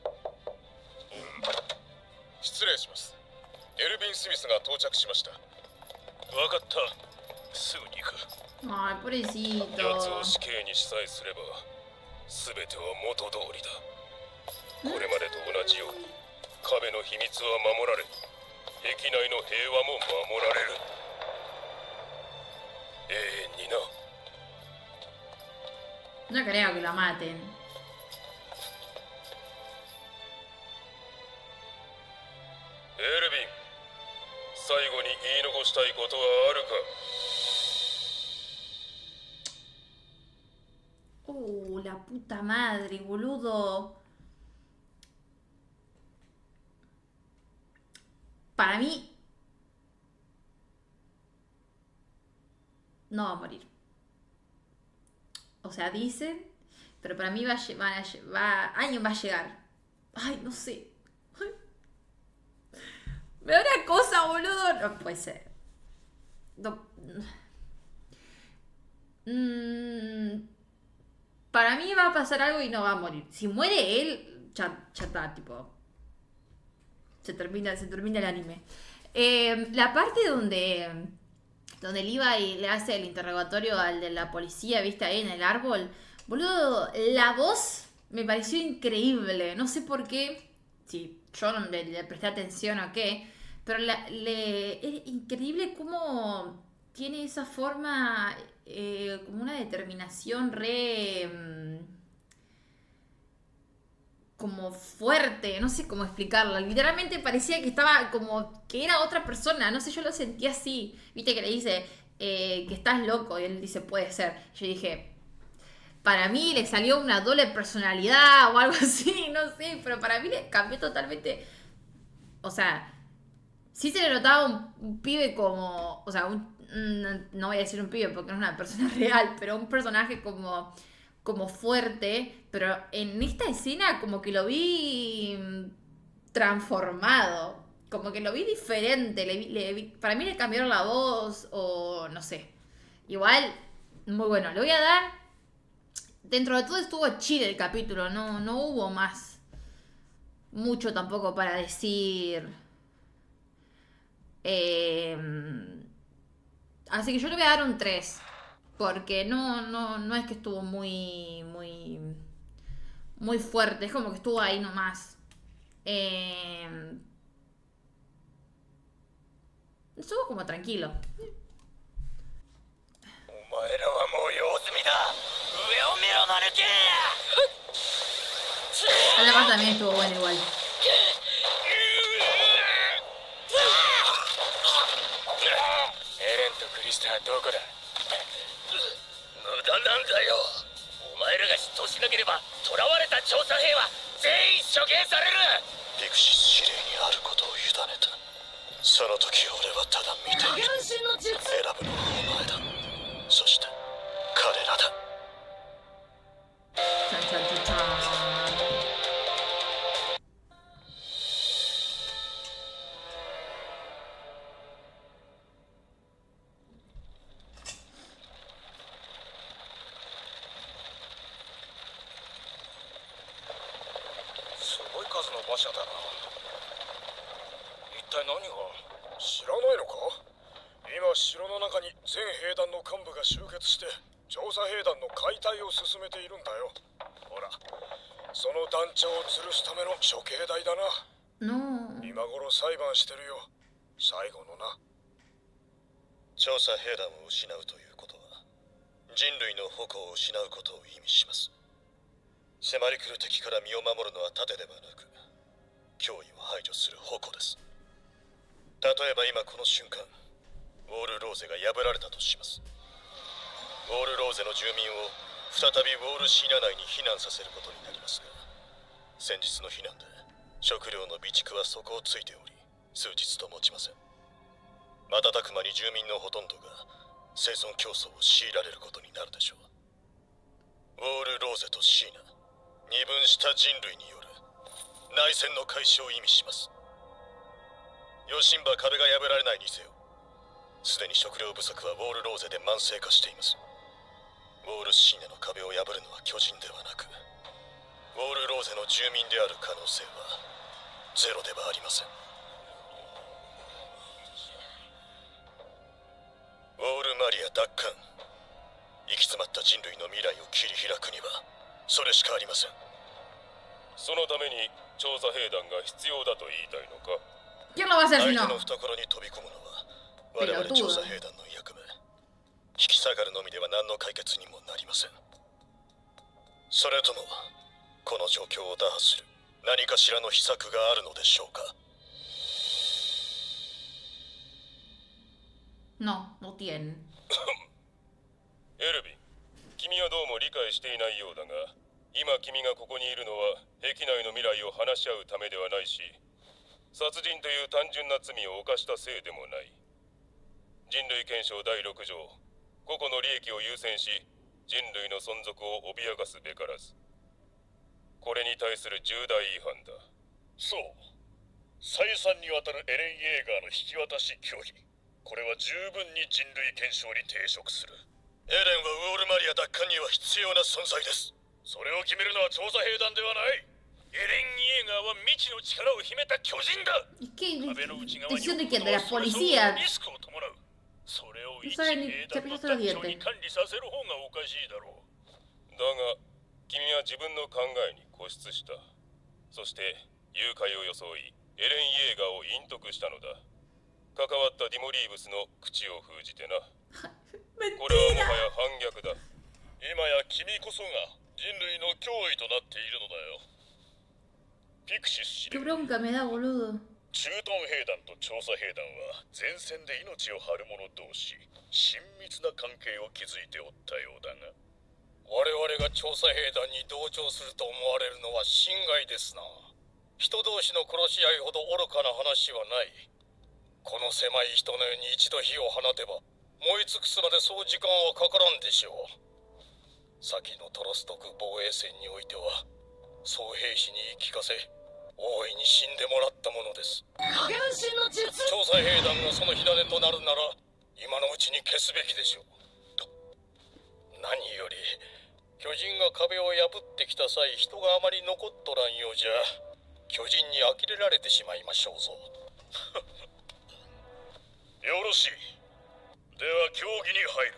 失礼します。エルヴィン・スミスが到着しました。わかった。すぐに行く。 Ay, pobrecito. 奴を死刑にしさえすれば全ては元通りだ。これまでと同じように壁の秘密は守られ、壁内の平和も守られる。永遠にな。 No creo que lo maten. エルヴィン、最後に言い残したいことはあるか？ La puta madre, boludo. Para mí no va a morir. O sea, dicen, pero para mí alguien va a llegar. Ay, no sé. Ay. Me da una cosa, boludo. No puede ser. No. Para mí va a pasar algo y no va a morir. Si muere él, ya está, tipo. Se termina el anime. La parte donde Levi le hace el interrogatorio al de la policía, viste, ahí en el árbol. Boludo, la voz me pareció increíble. No sé por qué. Si yo no le presté atención o qué. Pero es increíble cómo tiene esa forma, como una determinación como fuerte, no sé cómo explicarlo. Literalmente parecía que estaba como que era otra persona, no sé, yo lo sentí así. Viste que le dice que estás loco y él dice puede ser. Yo dije, para mí le salió una doble personalidad o algo así, no sé, pero para mí le cambió totalmente. O sea, sí se le notaba un pibe como, o sea, no voy a decir un pibe porque no es una persona real, pero un personaje como fuerte, pero en esta escena como que lo vi transformado, como que lo vi diferente, para mí le cambiaron la voz o no sé. Igual, muy bueno, le voy a dar, dentro de todo estuvo chill el capítulo, no hubo mucho tampoco para decir. Así que yo le voy a dar un 3. Porque no es que estuvo muy fuerte. Es como que estuvo ahí nomás. Estuvo como tranquilo. La parte también estuvo buena igual. リスターどこだ。 無駄なんだよ。お前らが出頭しなければ囚われた調査兵は全員処刑される。 ピクシス司令にあることを委ねた。その時俺はただ見ている。選ぶのはお前だ。そして彼らだ。 馬車だな。一体何が？知らないのか？今城の中に全兵団の幹部が集結して調査兵団の解体を進めているんだよ。ほら、その団長を吊るすための処刑台だな。今頃裁判してるよ。最後のな。 調査兵団を失うということは人類の矛を失うことを意味します。迫り来る敵から身を守るのは盾ではなく脅威を排除する矛です。例えば今この瞬間ウォールローゼが破られたとします。ウォールローゼの住民を再びウォールシーナ内に避難させることになりますが、先日の避難で食料の備蓄は底をついており数日と持ちません。瞬く間に住民のほとんどが生存競争を強いられることになるでしょう。ウォールローゼとシーナ、二分した人類による内戦の開始を意味します。ヨシンバ壁が破られないにせよ、すでに食料不足はウォールローゼで慢性化しています。ウォールシーナの壁を破るのは巨人ではなくウォールローゼの住民である可能性はゼロではありません。ウォールマリア奪還、行き詰まった人類の未来を切り開くにはそれしかありません。 そのために調査兵団が必要だと言いたいのか。 ¿Quién lo va a hacer si 相手 no? の懐に飛び込むのは我々調査兵団の役目。引き下がるのみでは何の解決にもなりません。それともこの状況を打破する何かしらの秘策があるのでしょうか。 No, no tienen. エルヴィン、君はどうも理解していないようだが、今君がここにいるのは壁内の未来を話し合うためではないし、殺人という単純な罪を犯したせいでもない。人類憲章第6条、個々の利益を優先し、人類の存続を脅かすべからず。これに対する重大違反だ。 そう。再三にわたるエレン・イェーガーの引き渡し協議。これは十分に人類憲章に抵触する。 エレンはウォールマリア奪還には必要な存在です。 それを決めるのは調査兵団ではない。エレン・イェーガーは未知の力を秘めた巨人だ。 Es que 壁の内側に decisión de que de la それ policía リスクを伴う。それを一 no saben 兵 ni qué 団の piensa 団 los 長に dientes. 管理させる方がおかしいだろう。 だが、君は自分の考えに固執した。そして、誘拐を装い、エレン・イェーガーを隠匿したのだ。関わったディモリーブスの口を封じてな。これはもはや反逆だ。 今や君こそが人類の脅威となっているのだよ。ピクシス司 Qué 令、 bronca me da, boludo. 駐屯兵団と調査兵団は前線で命を張る者同士、親密な関係を築いておったようだが、 我々が調査兵団に同調すると思われるのは心外ですな。人同士の殺し合いほど愚かな話はない。この狭い人のように一度火を放てば燃え尽くすまでそう時間はかからんでしょう。先のトロストク防衛戦においては総兵士に言い聞かせ大いに死んでもらったものです。 影分身の術。 調査兵団がその火種となるなら今のうちに消すべきでしょう。何より巨人が壁を破ってきた際人があまり残っとらんようじゃ巨人に呆れられてしまいましょうぞ。よろしい。では協議に入る。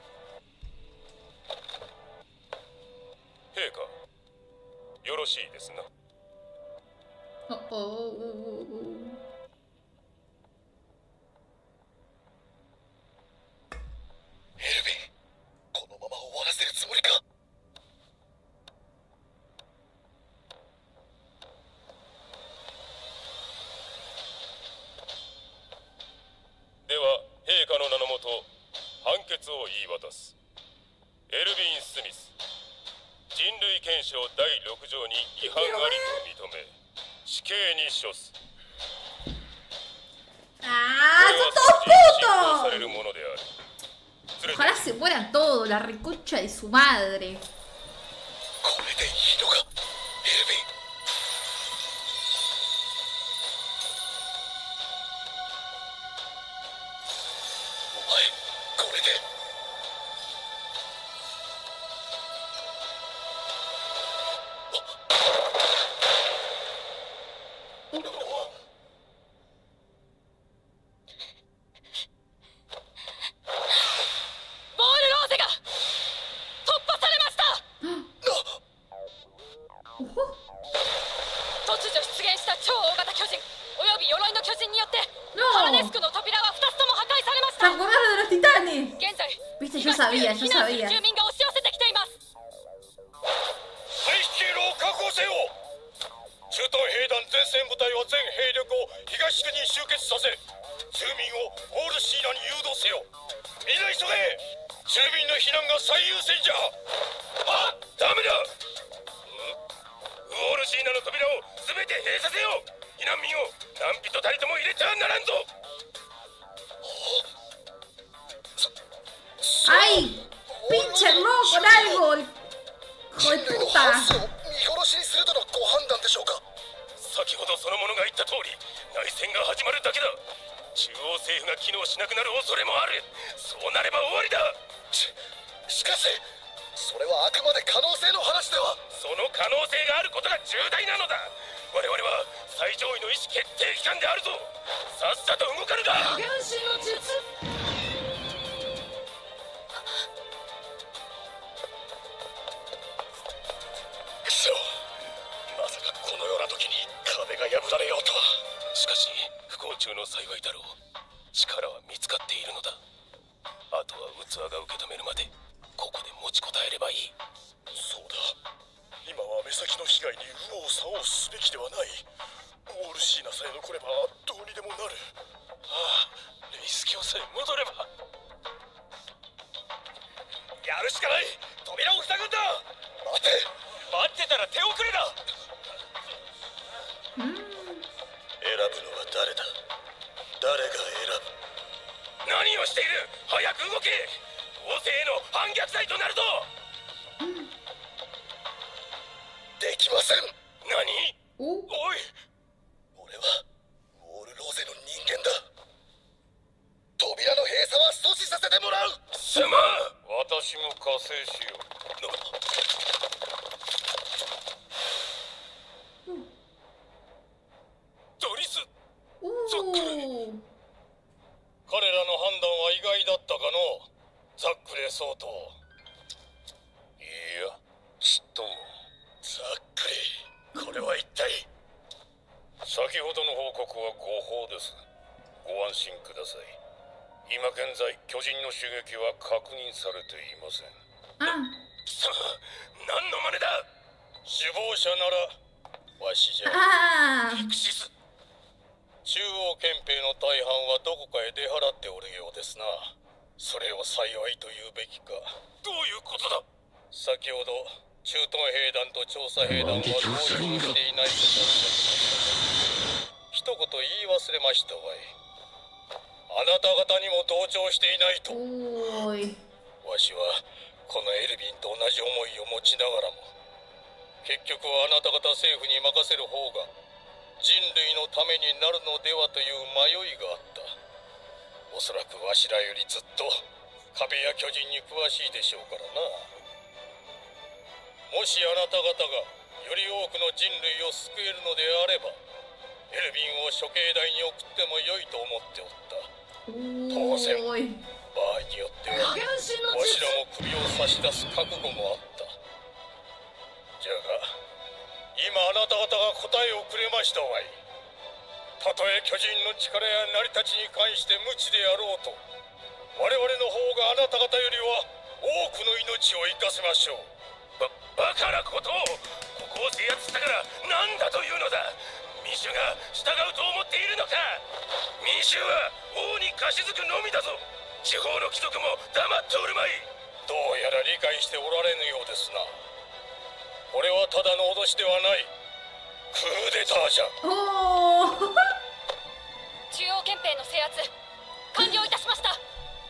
陛下、よろしいですな。 エルヴィン、このまま終わらせるつもりか。 では陛下の名のもと判決を言い渡す。エルヴィン・スミス、人類憲章第6条に違反ありと認め死刑に処す。 ¡Ah! ¡Son todos putos! されるものである。 Ojalá se mueran todos, la reconcha de su madre. これでいいのか、エルヴィン。お前、これで。 Yo sabía. 最低路を確保せよ。駐屯兵団前線部隊は全兵力を東区に集結させ住民をウォールシーナに誘導せよ。みんな急げ。住民の避難が最優先じゃ。あ、ダメだ。ウォールシーナの扉を全て閉鎖せよ。避難民を何人たりとも入れてはならんぞ。 ¡Ay! ¡Pinche loco, Daigo! ¡Hijo de puta! 見殺しにするとのご判断でしょうか。 先ほどその者が言った通り内戦が始まるだけだ。中央政府が機能しなくなる恐れもある。そうなれば終わりだ。 しかしそれはあくまで可能性の話では。 その可能性があることが重大なのだ。我々は最上位の意思決定機関であるぞ。さっさと動かぬか。 影分身の術。 まさかこのような時に壁が破られようとは。しかし不幸中の幸いだろう。力は見つかっているのだ。あとは器が受け止めるまでここで持ちこたえればいい。そうだ、今は目先の被害に右往左往すべきではない。ウォールシーナさえ残ればどうにでもなる。ああ、レイス卿さえ戻れば。やるしかない。扉を塞ぐんだ。待て。待ってたら手遅れだ。 選ぶのは誰だ。誰が選ぶ。 何をしている。早く動け。王政への反逆罪となるぞ。 できません。 何。 おい。 俺はウォールローゼの人間だ。扉の閉鎖は阻止させてもらう。 すまん。私も加勢しよう。ドリス。ザックレ。彼らの判断は意外だったかの。ザックレ総統。いや、ちっとも。ザックレ、これは一体。先ほどの報告は誤報です。ご安心ください。今現在巨人の襲撃は確認されていません。貴様、何の真似だ。首謀者ならわしじゃ。ピクシス。中央憲兵の大半はどこかへ出払っておるようですな。それを幸いと言うべきか。どういうことだ。先ほど駐屯兵団と調査兵団は同意していないと申し上げました。一言言い忘れましたわい。 あなた方にも同調していないと。 おーい。 わしはこのエルヴィンと同じ思いを持ちながらも、結局はあなた方政府に任せる方が人類のためになるのではという迷いがあった。おそらくわしらよりずっと壁や巨人に詳しいでしょうからな。もしあなた方がより多くの人類を救えるのであれば、エルヴィンを処刑台に送ってもよいと思っておった。当然場合によってはわしらも首を差し出す覚悟もあった。じゃが今あなた方が答えをくれましたわい。たとえ巨人の力や成り立ちに関して無知であろうと、我々の方があなた方よりは多くの命を生かせましょう。バカなことを。ここを制圧したから何だというのだ。民衆が従うと思っているのか。民衆は王に貸し付くのみだぞ。地方の貴族も黙っておるまい。どうやら理解しておられぬようですな。これはただの脅しではない。クーデターじゃ。 おー中央憲兵の制圧完了いたしました。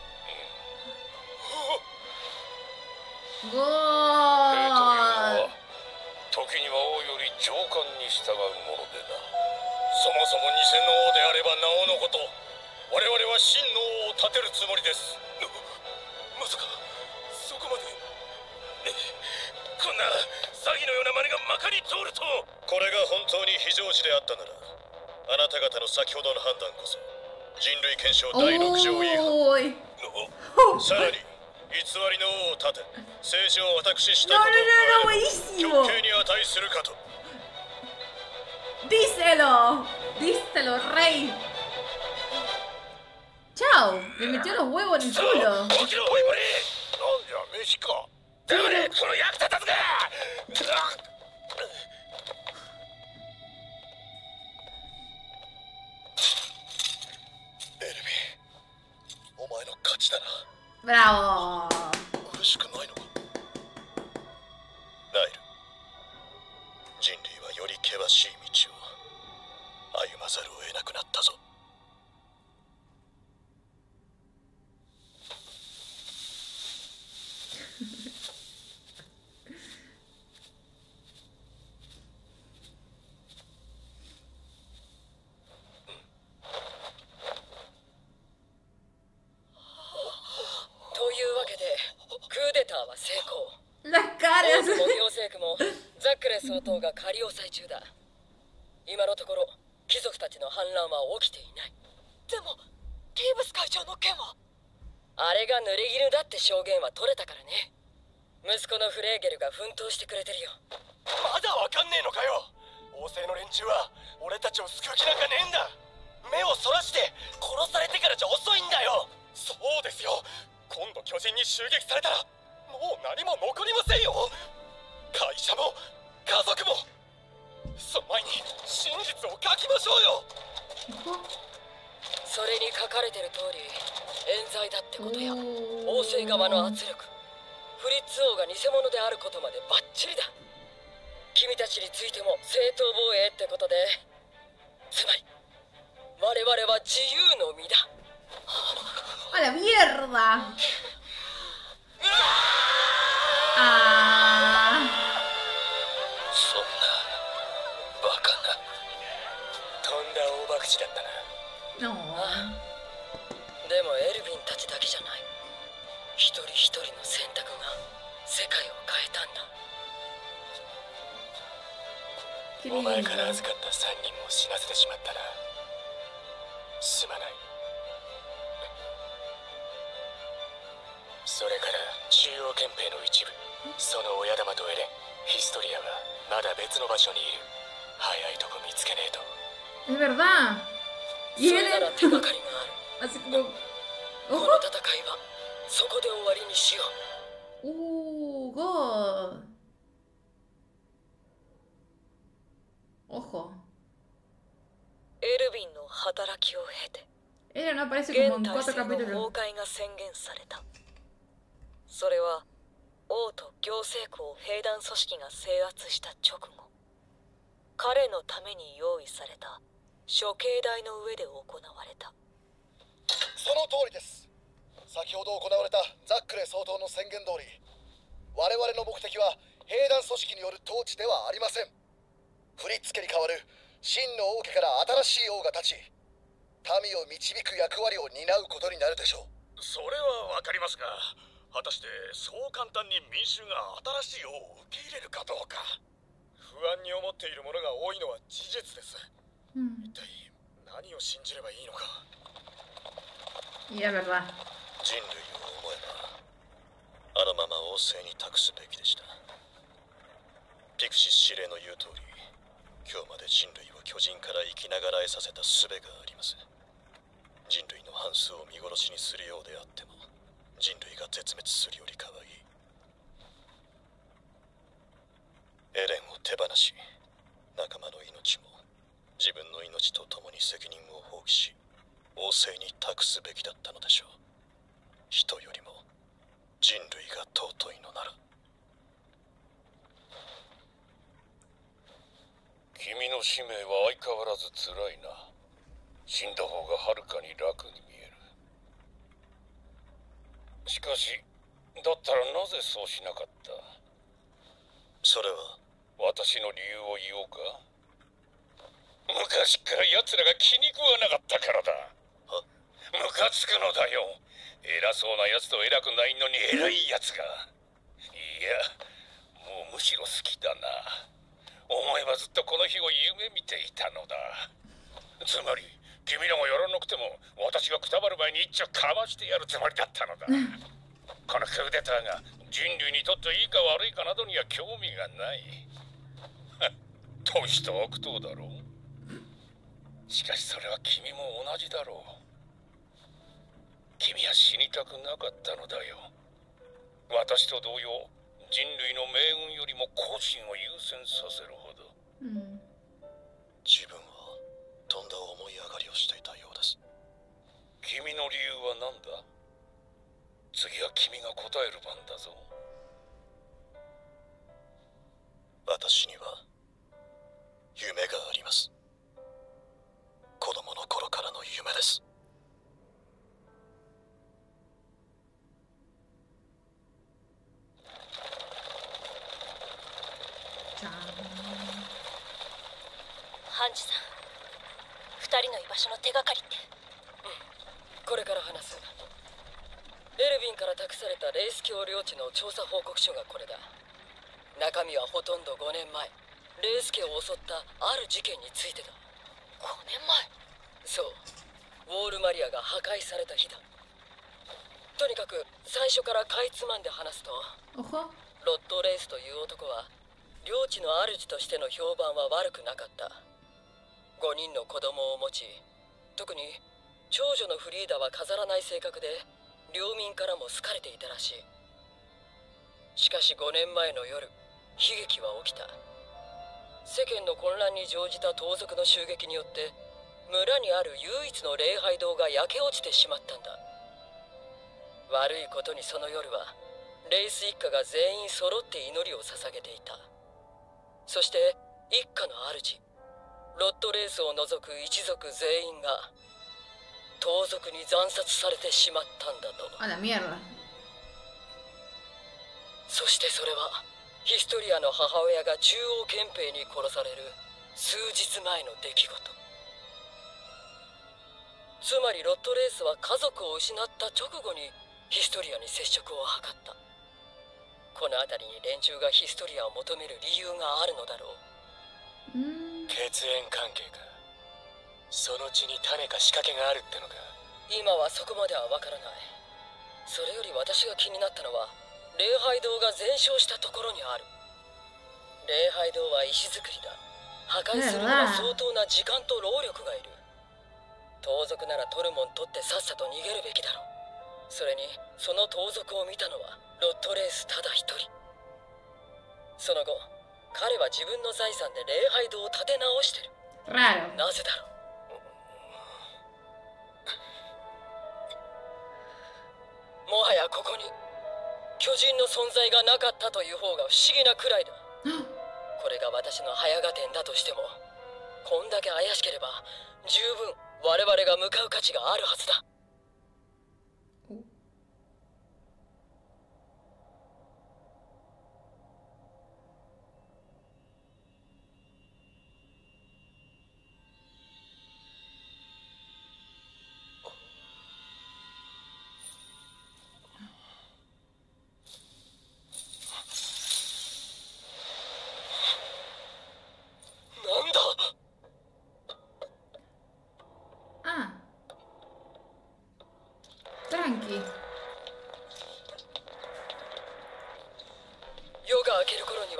ゴー時には王より上官に従うものでな。そもそも偽の王であればなおのこと、我々は真の王を立てるつもりです。まさかそこまで。こんな詐欺のような真似がまかり通ると。 これが本当に非常時であったなら、あなた方の先ほどの判断こそ人類憲章第6条違反。 おーい。 さらに偽りの王を立て政治を私したこ No, と no, no, を buenísimo. 極刑に値するかと。 Díselo. Díselo, rey. Chao. Me metió los huevos en el culo. 起きろおいぼり。なんじゃ飯か。黙れこの役立たずが。 エルヴィン、お前の勝ちだな。 Bravo. 苦しくないのか。 ナイル、人類はより険しい道を歩まざるを得なくなったぞ。 というわけでクーデターは成功。 Las 王 caras. 都も行政区もザックレス総統が仮押さえ中だ。今のところ貴族たちの反乱は起きていない。でもリーブス会長の件はあれが濡れ衣だって証言は取れたからね。息子のフレーゲルが奮闘してくれてるよ。 まだわかんねえのかよ。王政の連中は俺たちを救う気なんかねえんだ。目をそらして殺されてからじゃ遅いんだよ。そうですよ。今度巨人に襲撃されたらもう何も残りませんよ。会社も家族も。その前に真実を書きましょうよ。 それに書かれてる通り冤罪だってことや王政側の圧力、フリッツ王が偽物であることまでバッチリだ。君たちについても正当防衛ってことで、つまり我々は自由の身だ。 A la mierda. Ah. そんなバカな。 とんだ大博打だったな。 No. でもエルヴィンたちだけじゃない。一人一人の選択が世界を変えたんだ。 Qué お前 lindo. から預かった3人も死なせてしまったな。すまない。それから中央憲兵の一部、その親玉とエレン、ヒストリアはまだ別の場所にいる。早いとこ見つけねえと。 Es verdad. そ Y れなら él. 手がかりがある。 Así como. この Ojo. 戦いはそこで終わりにしよう。 God. Ojo. エルヴィンの働きを経て Ella no aparece como 現 en 体 4 制の崩 capítulos. 壊が宣言された。それは王と行政区を兵団組織が制圧した直後、彼のために用意された処刑台の上で行われた。 その通りです。先ほど行われたザックレー総統の宣言通り、我々の目的は兵団組織による統治ではありません。振り付けに代わる真の王家から新しい王が立ち、民を導く役割を担うことになるでしょう。 それはわかりますが、果たしてそう簡単に民衆が新しい王を受け入れるかどうか。不安に思っている者が多いのは事実です。一体何を信じればいいのか。 いや、verdad。 人類を思えばあのまま王政に託すべきでした。ピクシス司令の言う通り、今日まで人類を巨人から生きながらえさせた術があります。人類の半数を見殺しにするようであっても、人類が絶滅するよりかはいい。エレンを手放し、仲間の命も自分の命と共に責任を放棄し、王政に託すべきだったのでしょう。人よりも人類が尊いのなら。 君の使命は相変わらず辛いな。死んだ方がはるかに楽に見える。しかし、だったらなぜそうしなかった？ それは私の理由を言おうか。昔から奴らが気に食わなかったからだ。ムカつくのだよ。偉そうな奴と偉くないのに偉い奴が。いや、もうむしろ好きだな。思えばずっとこの日を夢見ていたのだ。つまり君らがやらなくても私がくたばる前に一丁かわしてやるつもりだったのだ。このクーデターが人類にとっていいか悪いかなどには興味がない。とした悪党だろう。しかしそれは君も同じだろう。君は死にたくなかったのだよ。私と同様、人類の命運よりも個人を優先させるほど。 自分はとんだ思い上がりをしていたようです。 君の理由は何だ？次は君が答える番だぞ。 私には夢があります。子供の頃からの夢です。 ハンジさん、2人の居場所の手がかりって？ これから話す。エルヴィンから託されたレイス教領地の調査報告書がこれだ。中身はほとんど5年前、レイス家を襲ったある事件についてだ。 5年前？ そう、ウォールマリアが破壊された日だ。とにかく最初からかいつまんで話すと、ロッド・レイスという男は領地の主としての評判は悪くなかった。5人の子供を持ち、特に長女のフリーダは飾らない性格で領民からも好かれていたらしい。しかし5年前の夜、悲劇は起きた。世間の混乱に乗じた盗賊の襲撃によって村にある唯一の礼拝堂が焼け落ちてしまったんだ。悪いことにその夜はレイス一家が全員揃って祈りを捧げていた。そして一家の主ロッド・レイスを除く一族全員が盗賊に惨殺されてしまったんだと。 あら、mierda。 そしてそれはヒストリアの母親が中央憲兵に殺される数日前の出来事。つまりロッド・レイスは家族を失った直後にヒストリアに接触を図った。この辺りに連中がヒストリアを求める理由があるのだろう。 血縁関係か。その血に種か仕掛けがあるってのか。 今はそこまではわからない。それより私が気になったのは礼拝堂が全焼したところにある。礼拝堂は石造りだ。破壊するには相当な時間と労力がいる。盗賊なら取るもん取ってさっさと逃げるべきだろう。それにその盗賊を見たのはロッド・レイスただ一人。その後彼は自分の財産で礼拝堂を建て直してる。なぜだろう。もはやここに巨人の存在がなかったという方が不思議なくらいだ。これが私の早合点だとしても、こんだけ怪しければ十分我々が向かう価値があるはずだ。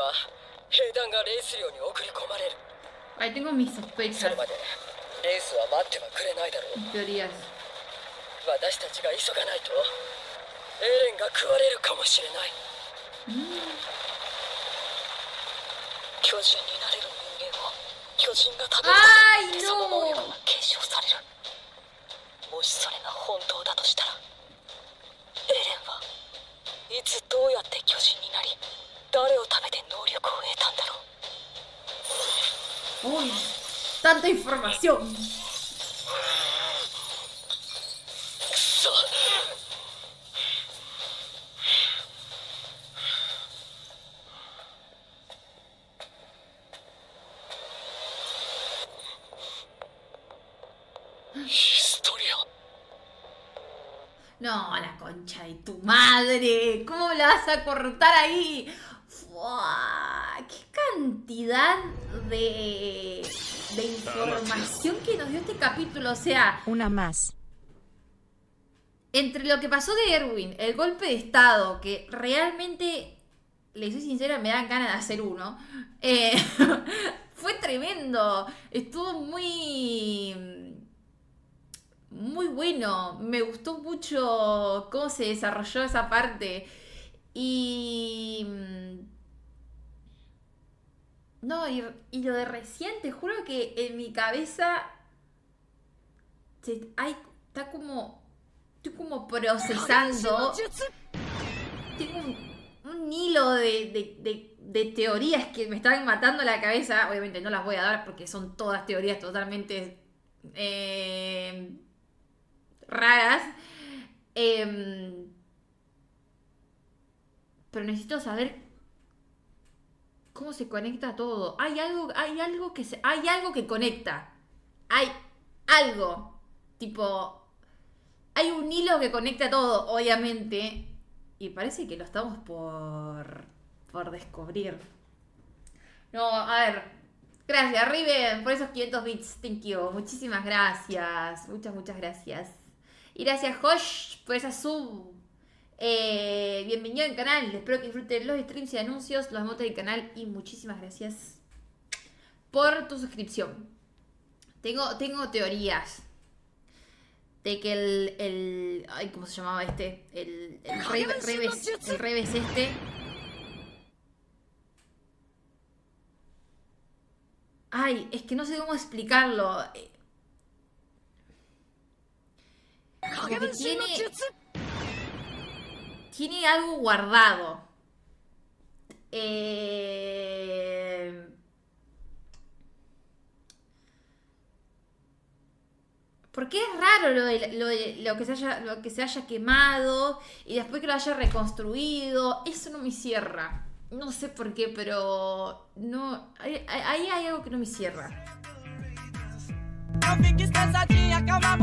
は兵団がレイス寮に送り込まれる。 Ahí tengo mis そ sospechas, れまでレイスは待ってはくれないだろう。 mis teorías. 私たちが急がないとエレンが食われるかもしれない。巨人になれる人間を巨人が食べることでその能力が継承される。もしそれが本当だとしたら、エレンはいつどうやって巨人になり、誰を食べて能力を得たんだろう。 Uy, tanta información. くそ。 ヒストリア。 No, la concha de tu madre. ¿Cómo la vas a cortar ahí? ¡Fua! ¡Qué cantidad de información que nos dio este capítulo! O sea, Una más. entre lo que pasó de Erwin, el golpe de estado, que realmente, le soy sincera, me dan ganas de hacer uno. Fue tremendo. Estuvo muy bueno. Me gustó mucho cómo se desarrolló esa parte. Y... No, y lo de recién, te juro que en mi cabeza está como... Estoy como procesando. Tengo un hilo de teorías que me están matando la cabeza. Obviamente no las voy a dar porque son todas teorías totalmente raras. Pero necesito saber cómo se conecta todo. Hay algo que conecta. Hay algo. Tipo, hay un hilo que conecta todo, obviamente. Y parece que lo estamos por descubrir. No, a ver. Gracias, Riven, por esos 500 bits. Thank you. Muchísimas gracias. Muchas gracias. Y gracias, Josh, por esa sub. Bienvenido al canal. Espero que disfruten los streams y anuncios, los emotes del canal. Y muchísimas gracias por tu suscripción. Tengo teorías de que el ay, ¿cómo se llamaba este? El Reves este. Ay, es que no sé cómo explicarlo. Como que tiene algo guardado. Porque es raro lo que se haya quemado y después que lo haya reconstruido. Eso no me cierra. No sé por qué, pero no. Ahí hay algo que no me cierra.